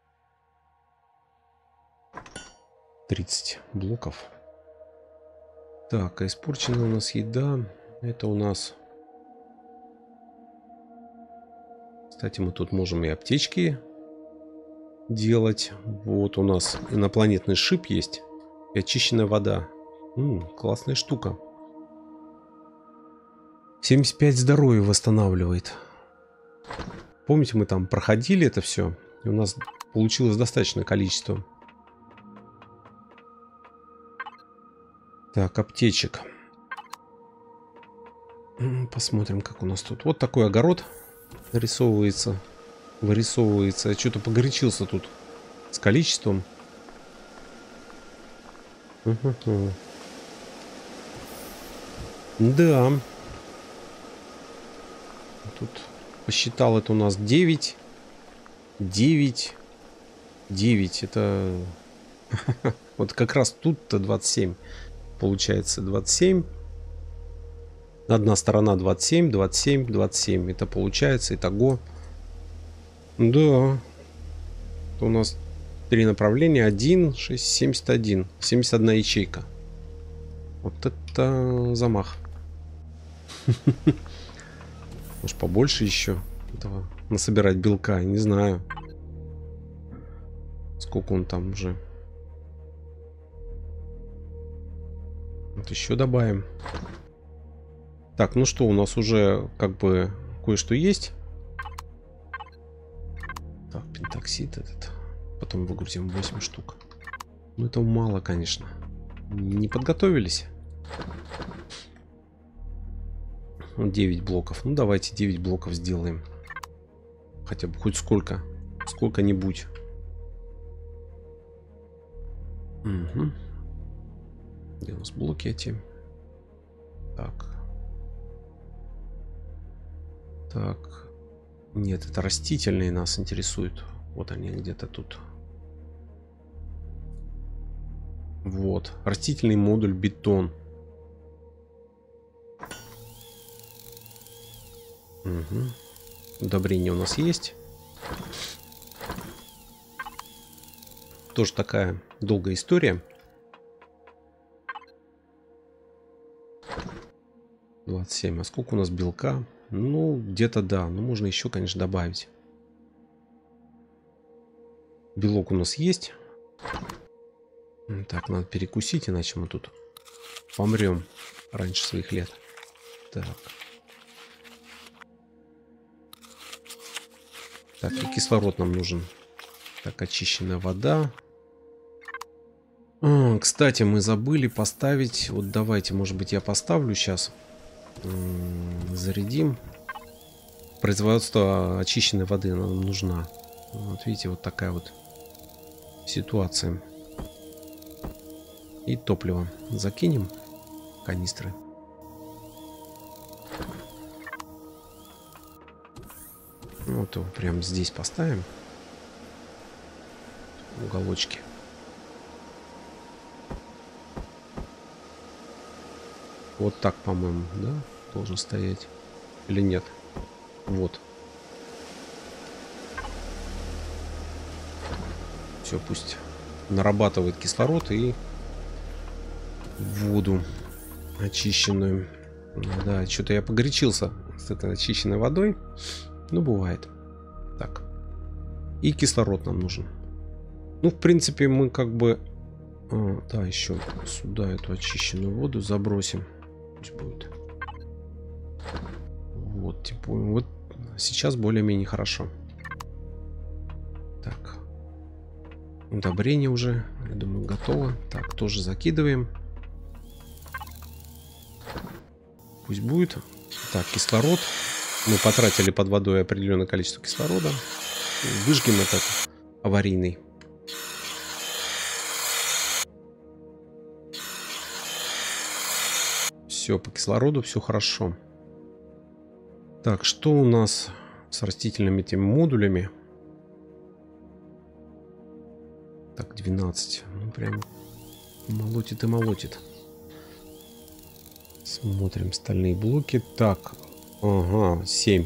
тридцать блоков. Так, а испорченная у нас еда. Это у нас... Кстати, мы тут можем и аптечки делать. Вот у нас инопланетный шип есть. И очищенная вода. М-м, классная штука. семьдесят пять здоровья восстанавливает. Помните, мы там проходили это все. И у нас получилось достаточное количество. Так, аптечек. Посмотрим, как у нас тут. Вот такой огород нарисовывается. Вырисовывается. Я что-то погорячился тут с количеством. Угу. Да. Тут посчитал, это у нас девять. девять. девять. Это... Вот как раз тут-то двадцать семь. Получается двадцать семь. Одна сторона двадцать семь, двадцать семь, двадцать семь. Это получается итого. Да. Это у нас три направления. один, шесть, семьдесят один. семьдесят одна ячейка. Вот это замах. Может, побольше еще этого насобирать белка. Не знаю. Сколько он там уже. Вот еще добавим. Так, ну что, у нас уже как бы кое-что есть. Так, пентоксид этот. Потом выгрузим восемь штук. Ну, этого мало, конечно. Не подготовились. девять блоков. Ну, давайте девять блоков сделаем. Хотя бы хоть сколько. Сколько-нибудь. Угу. Где у нас блоки эти? Так. Так. Нет, это растительные нас интересуют. Вот они где-то тут. Вот. Растительный модуль бетон. Угу. Удобрение у нас есть. Тоже такая долгая история. двадцать семь. А сколько у нас белка? Ну, где-то да. Ну, можно еще, конечно, добавить. Белок у нас есть. Так, надо перекусить, иначе мы тут помрем раньше своих лет. Так. Так, и кислород нам нужен. Так, очищенная вода. А, кстати, мы забыли поставить... Вот давайте, может быть, я поставлю сейчас. М-м, зарядим. производство очищенной воды нам нужна. Вот видите, вот такая вот ситуация. И топливо закинем, канистры. Вот его прямо здесь поставим. Уголочки. Вот так, по-моему, да, должен стоять. Или нет? Вот. Все, пусть нарабатывает кислород и воду очищенную. Да, что-то я погорячился с этой очищенной водой. Ну, бывает. Так. И кислород нам нужен. Ну, в принципе, мы как бы... А, да, еще сюда эту очищенную воду забросим. Пусть будет. Вот, типа, вот сейчас более-менее хорошо. Так. Удобрение уже, я думаю, готово. Так, тоже закидываем. Пусть будет. Так, кислород. Мы потратили под водой определенное количество кислорода. Выжгем этот аварийный. Все, по кислороду все хорошо. Так, что у нас с растительными этими модулями? Так, двенадцать. Ну, прям молотит и молотит. Смотрим стальные блоки. Так, ага, семь.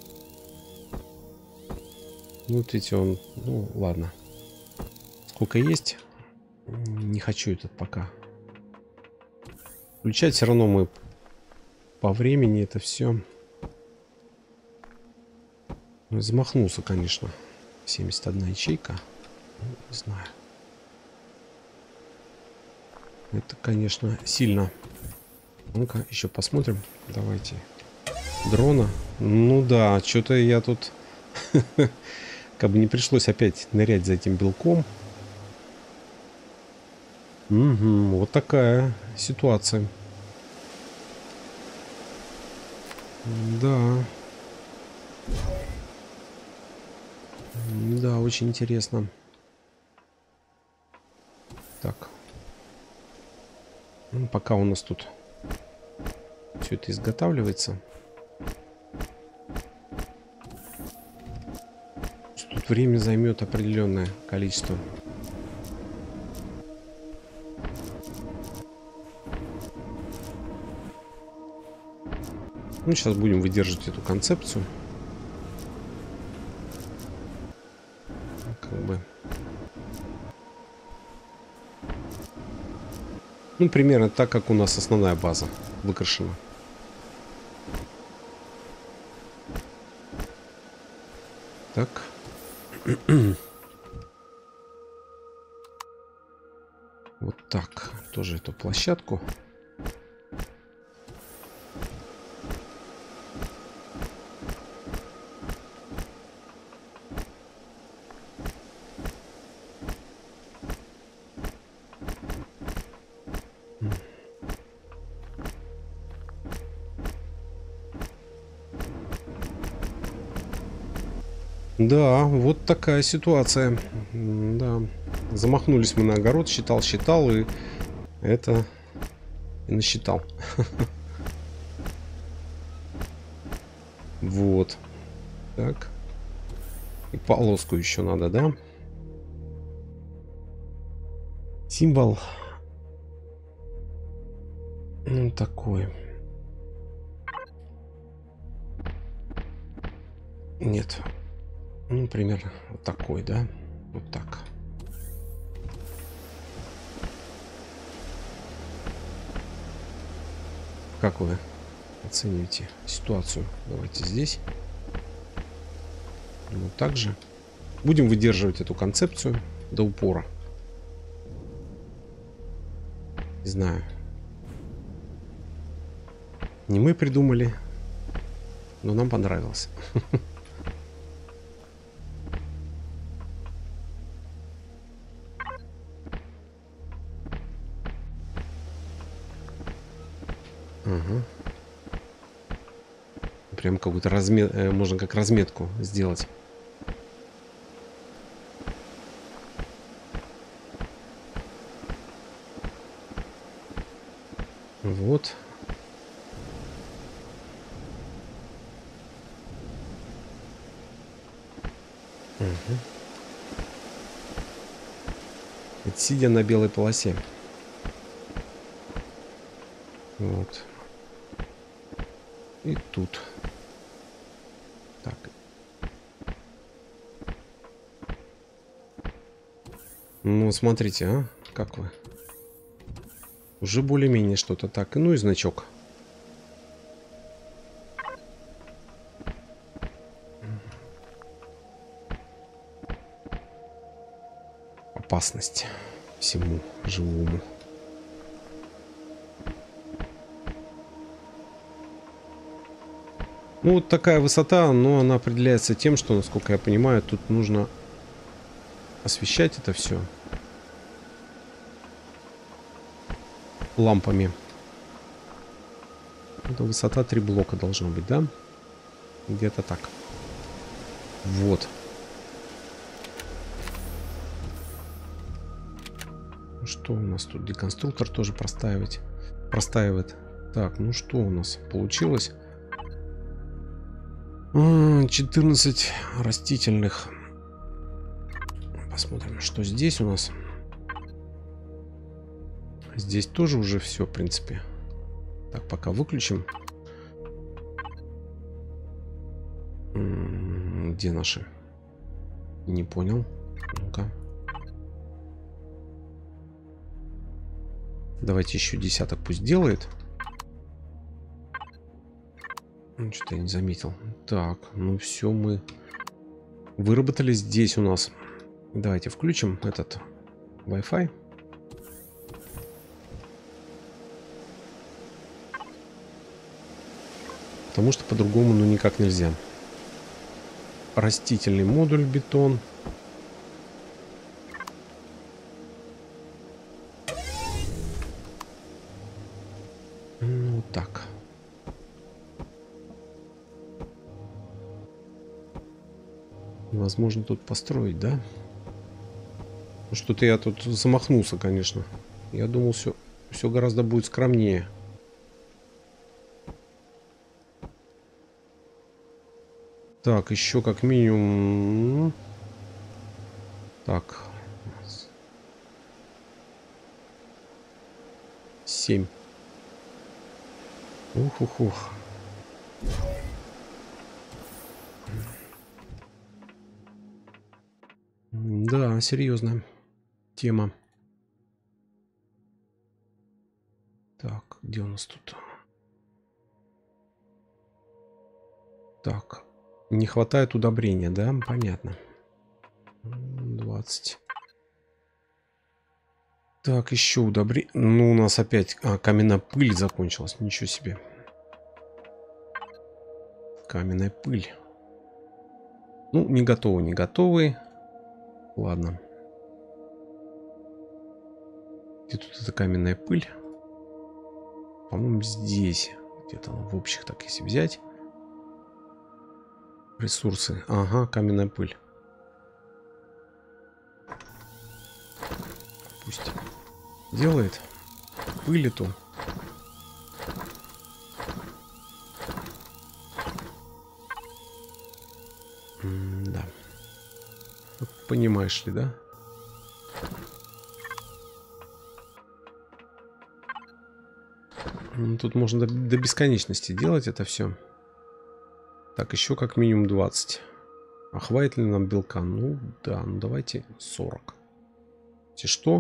Ну, вот видите, он... Ну, ладно. Сколько есть? Не хочу этот пока. Включать все равно мы по времени это все. Замахнулся, конечно. семьдесят одна ячейка. Ну, не знаю. Это, конечно, сильно. Ну-ка, еще посмотрим. Давайте. Дрона. Ну да, что-то я тут... Как бы не пришлось опять нырять за этим белком. Угу, вот такая ситуация. Да. Да, очень интересно. Так. Ну, пока у нас тут все это изготавливается. Тут время займет определенное количество. Ну, сейчас будем выдерживать эту концепцию. Как бы. Ну, примерно так, как у нас основная база выкрашена. Так. Вот так. Тоже эту площадку. Да, вот такая ситуация. Да. Замахнулись мы на огород, считал, считал, и это и насчитал. Вот. Так. И полоску еще надо, да? Символ. Ну, такой. Нет. Ну, примерно вот такой, да? Вот так. Как вы оцениваете ситуацию? Давайте здесь. Вот так же. Будем выдерживать эту концепцию до упора. Не знаю. Не мы придумали, но нам понравилось. Ага. Прям какую-то размет... можно как разметку сделать. Вот. Угу. Это сидя на белой полосе. Вот. И тут. Так. Ну, смотрите, а? Как вы? Уже более-менее что-то так. Ну и значок. Опасность всему живому. Ну, вот такая высота, но она определяется тем, что, насколько я понимаю, тут нужно освещать это все лампами. Это высота три блока должно быть, да? Где-то так. Вот. Что у нас тут? Деконструктор тоже простаивать. Простаивает. Так, ну что у нас получилось? четырнадцать растительных. Посмотрим, что здесь у нас. Здесь тоже уже все, в принципе. Так, пока выключим. Где наши? Не понял. Ну-ка. Давайте еще десяток пусть делает. Ну, что-то я не заметил. Так, ну все, мы выработали здесь у нас. Давайте включим этот Wi-Fi. Потому что по-другому ну никак нельзя. Растительный модуль бетон. Ну так. Возможно тут построить, да? Что-то я тут замахнулся, конечно. Я думал, все, все гораздо будет скромнее. Так, еще как минимум... Так. Семь. Ух-ух-ух. Да, серьезная тема. Так, где у нас тут? Так, не хватает удобрения, да? Понятно. двадцать. Так, еще удобрение. Ну, у нас опять а, каменная пыль закончилась. Ничего себе. Каменная пыль. Ну, не готовы, не готовы. Ладно. Где тут эта каменная пыль? По-моему, здесь. Где-то в общих, так, если взять. Ресурсы. Ага, каменная пыль. Пусть делает пыль эту. М-да. Понимаешь ли, да? Тут можно до, до бесконечности делать это все. Так, еще как минимум двадцать. А хватит ли нам белка? Ну, да, ну давайте сорок. Если что,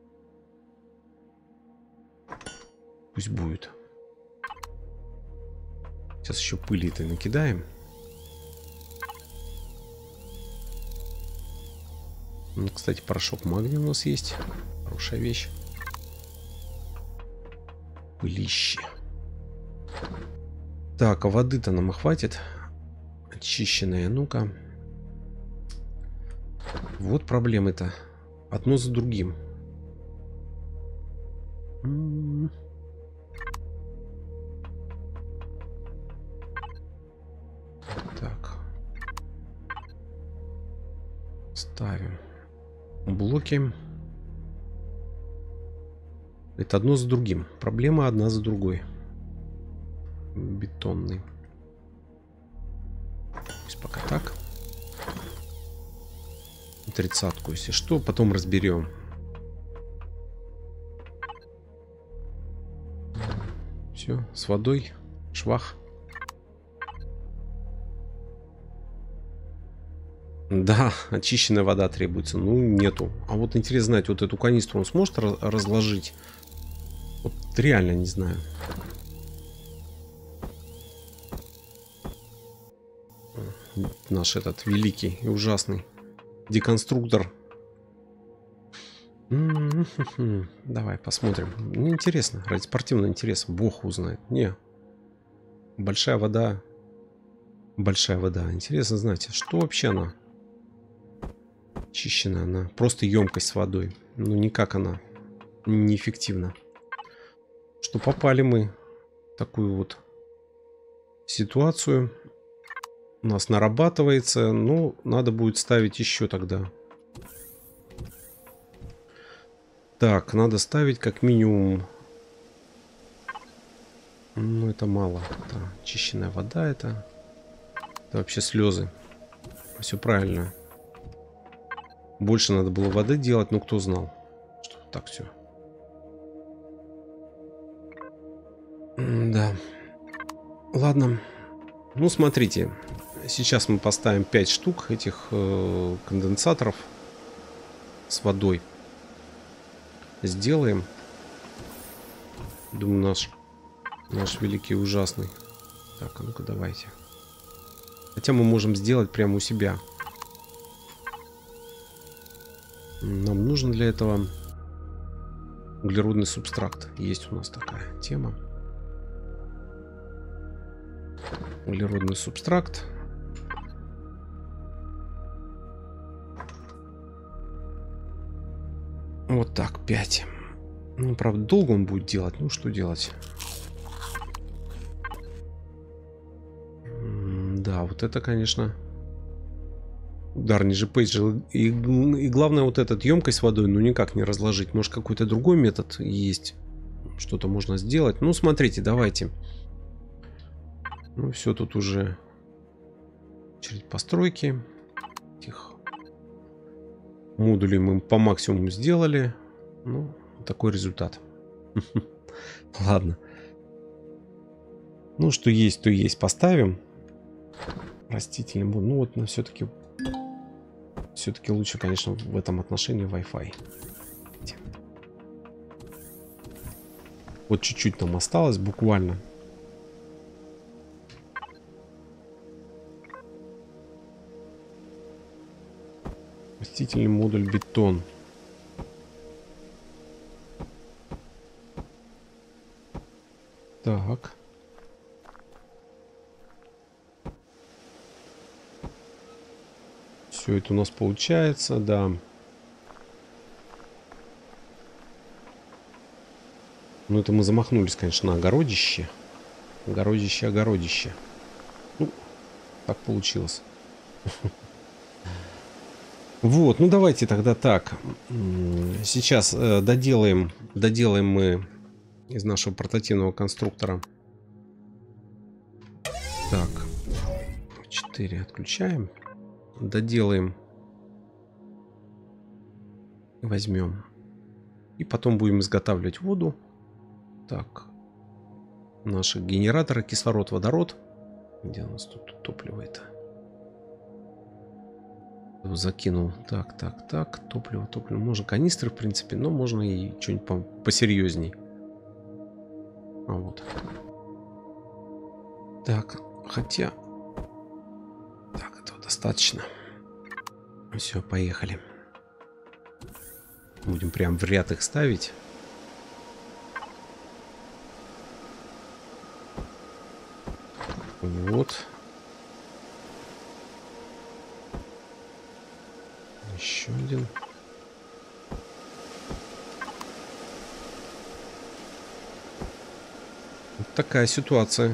пусть будет. Сейчас еще пыли-то накидаем. Ну, кстати, порошок магния у нас есть. Хорошая вещь. Пылище. Так, а воды-то нам и хватит. Очищенная. Ну-ка. Вот проблемы-то. Одно за другим. Ставим блоки. Это одно за другим. Проблема одна за другой. Бетонный. Пусть пока так. Тридцатку, если что, потом разберем. Все, с водой. Швах. Да, очищенная вода требуется. Ну, нету. А вот интересно знать, вот эту канистру он сможет разложить? Вот реально не знаю. Наш этот великий и ужасный деконструктор. М-м-м-м. Давай посмотрим. Мне интересно, ради спортивного интереса. Бог узнает. Не. Большая вода. Большая вода. Интересно знать, что вообще она? Очищена она. Просто емкость с водой. Ну никак она неэффективна. Что попали мы в такую вот ситуацию. У нас нарабатывается. Ну, надо будет ставить еще тогда. Так, надо ставить как минимум. Ну, это мало. Это очищенная вода. Это, это вообще слезы. Все правильно. Больше надо было воды делать, но кто знал, что так все. Да. Ладно. Ну, смотрите. Сейчас мы поставим пять штук этих э, конденсаторов с водой. Сделаем. Думаю, наш, наш великий и ужасный. Так, а ну-ка давайте. Хотя мы можем сделать прямо у себя. Нам нужен для этого углеродный субстракт. Есть у нас такая тема. Углеродный субстракт. Вот так, пять. Ну, правда, долго он будет делать. Ну, что делать? Да, вот это, конечно, удар ниже пейджа. И, и главное, вот этот емкость водой, ну, никак не разложить. Может, какой-то другой метод есть. Что-то можно сделать. Ну, смотрите, давайте. Ну, все, тут уже очередь постройки. Этих модулей мы по максимуму сделали. Ну, такой результат. Ладно. Ну, что есть, то есть. Поставим. Растительный модуль. Ну, вот, но все-таки все-таки лучше, конечно, в этом отношении Wi-Fi. Вот чуть-чуть нам осталось, буквально. Растительный модуль бетон. Так. Все это у нас получается, да. Ну, это мы замахнулись, конечно, на огородище. Огородище, огородище. Ну, так получилось. Вот, ну давайте тогда так. Сейчас э, доделаем, доделаем мы из нашего портативного конструктора. Так, четыре отключаем. Доделаем. Возьмем. И потом будем изготавливать воду. Так. Наши генераторы, кислород, водород. Где у нас тут топливо это? Закинул. Так, так, так. Топливо, топливо. Можно канистры, в принципе, но можно и что-нибудь по посерьезней. А вот. Так, хотя... Так, этого достаточно. Все, поехали. Будем прям в ряд их ставить. Вот. Еще один. Вот такая ситуация.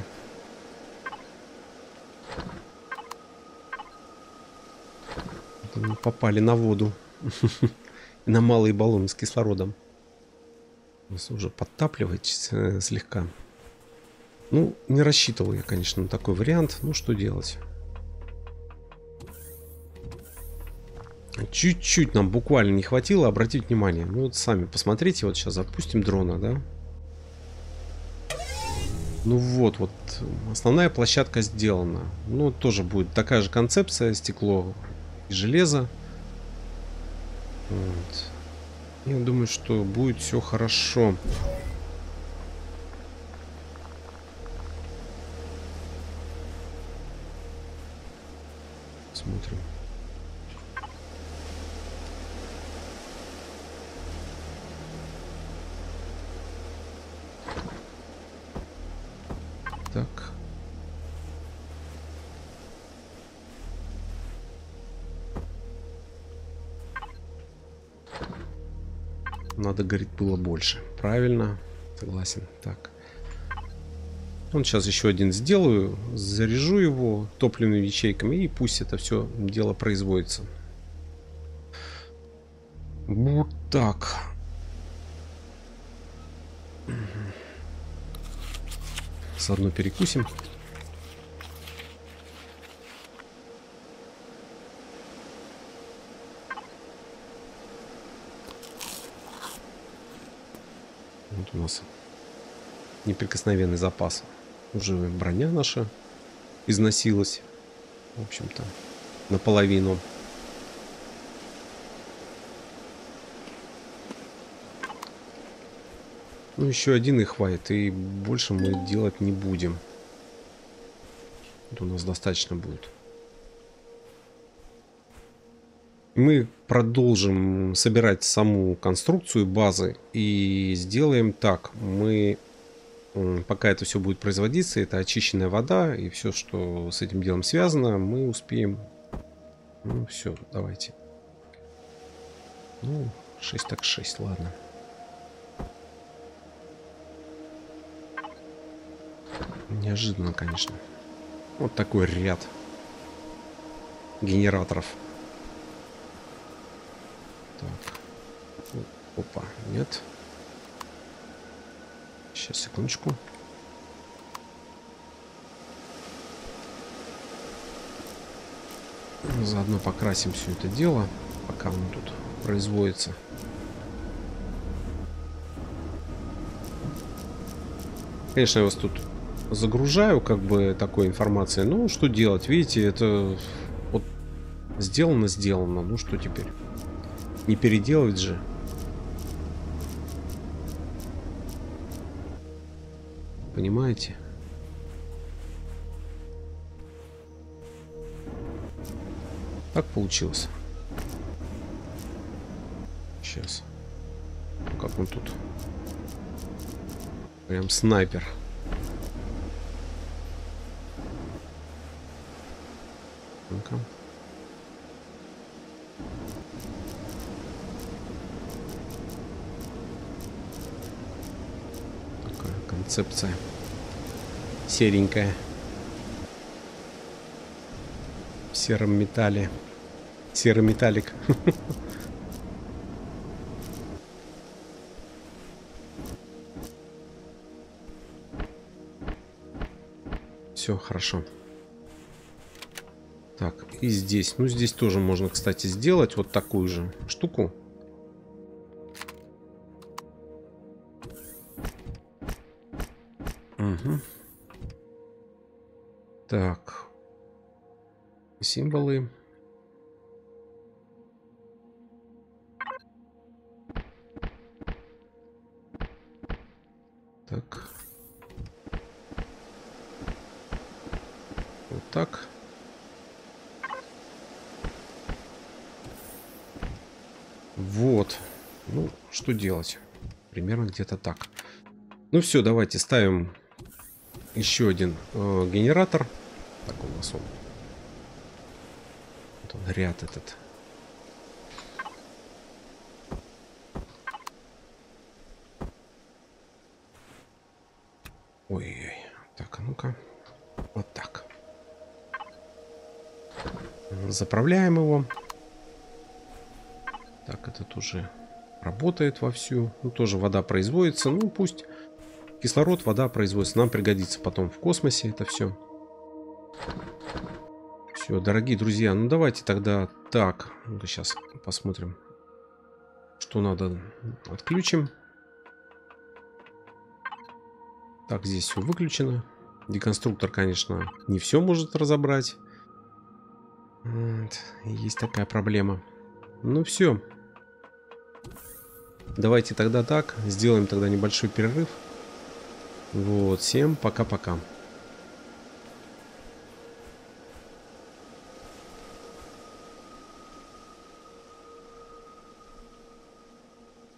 попали на воду. На малые баллоны с кислородом. Нас уже подтапливает слегка. Ну, не рассчитывал я, конечно, на такой вариант. Ну, что делать? Чуть-чуть нам буквально не хватило обратить внимание. Ну, вот сами посмотрите. Вот сейчас запустим дрона, да? Ну вот, вот основная площадка сделана. Ну, тоже будет такая же концепция. Стекло и железо. Вот. Я думаю, что будет все хорошо. Смотрим. Так. Надо, говорит, было больше. Правильно. Согласен. Так. Он сейчас еще один сделаю. Заряжу его топливными ячейками. И пусть это все дело производится. Вот так. Заодно перекусим. Вот у нас неприкосновенный запас. Уже броня наша износилась. В общем-то, наполовину. Ну, еще один и хватит. И больше мы делать не будем. Это у нас достаточно будет. Мы продолжим собирать саму конструкцию базы. И сделаем так. Мы, пока это все будет производиться, это очищенная вода. И все, что с этим делом связано, мы успеем. Ну, все, давайте. Ну, шесть так шесть, ладно. Неожиданно, конечно. Вот такой ряд генераторов. Так. Опа, нет. Сейчас, секундочку. Заодно покрасим все это дело, пока он тут производится. Конечно, я вас тут загружаю как бы такой информацией. Ну, что делать? Видите, это вот сделано, сделано. Ну, что теперь? Не переделать же. Понимаете? Так получилось. Сейчас. Как он тут? Прям снайпер. Ну-ка. Такая концепция. Серенькая. В сером металле. Серый металлик. Все хорошо. Так, и здесь. Ну, здесь тоже можно, кстати, сделать вот такую же штуку. Угу. Так. Символы. Так. Вот так. Вот. Ну, что делать? Примерно где-то так. Ну все, давайте ставим еще один э, генератор. Так у нас он. Вот он, ряд этот. Ой-ой-ой. Так, а ну-ка. Вот так. Заправляем его. Так, это тоже работает вовсю. Ну, тоже вода производится. Ну, пусть кислород, вода производится. Нам пригодится потом в космосе это все. Все, дорогие друзья, ну давайте тогда так. Ну-ка сейчас посмотрим, что надо. Отключим. Так, здесь все выключено. Деконструктор, конечно, не все может разобрать. Вот. Есть такая проблема. Ну все. Давайте тогда так. Сделаем тогда небольшой перерыв. Вот. Всем пока-пока.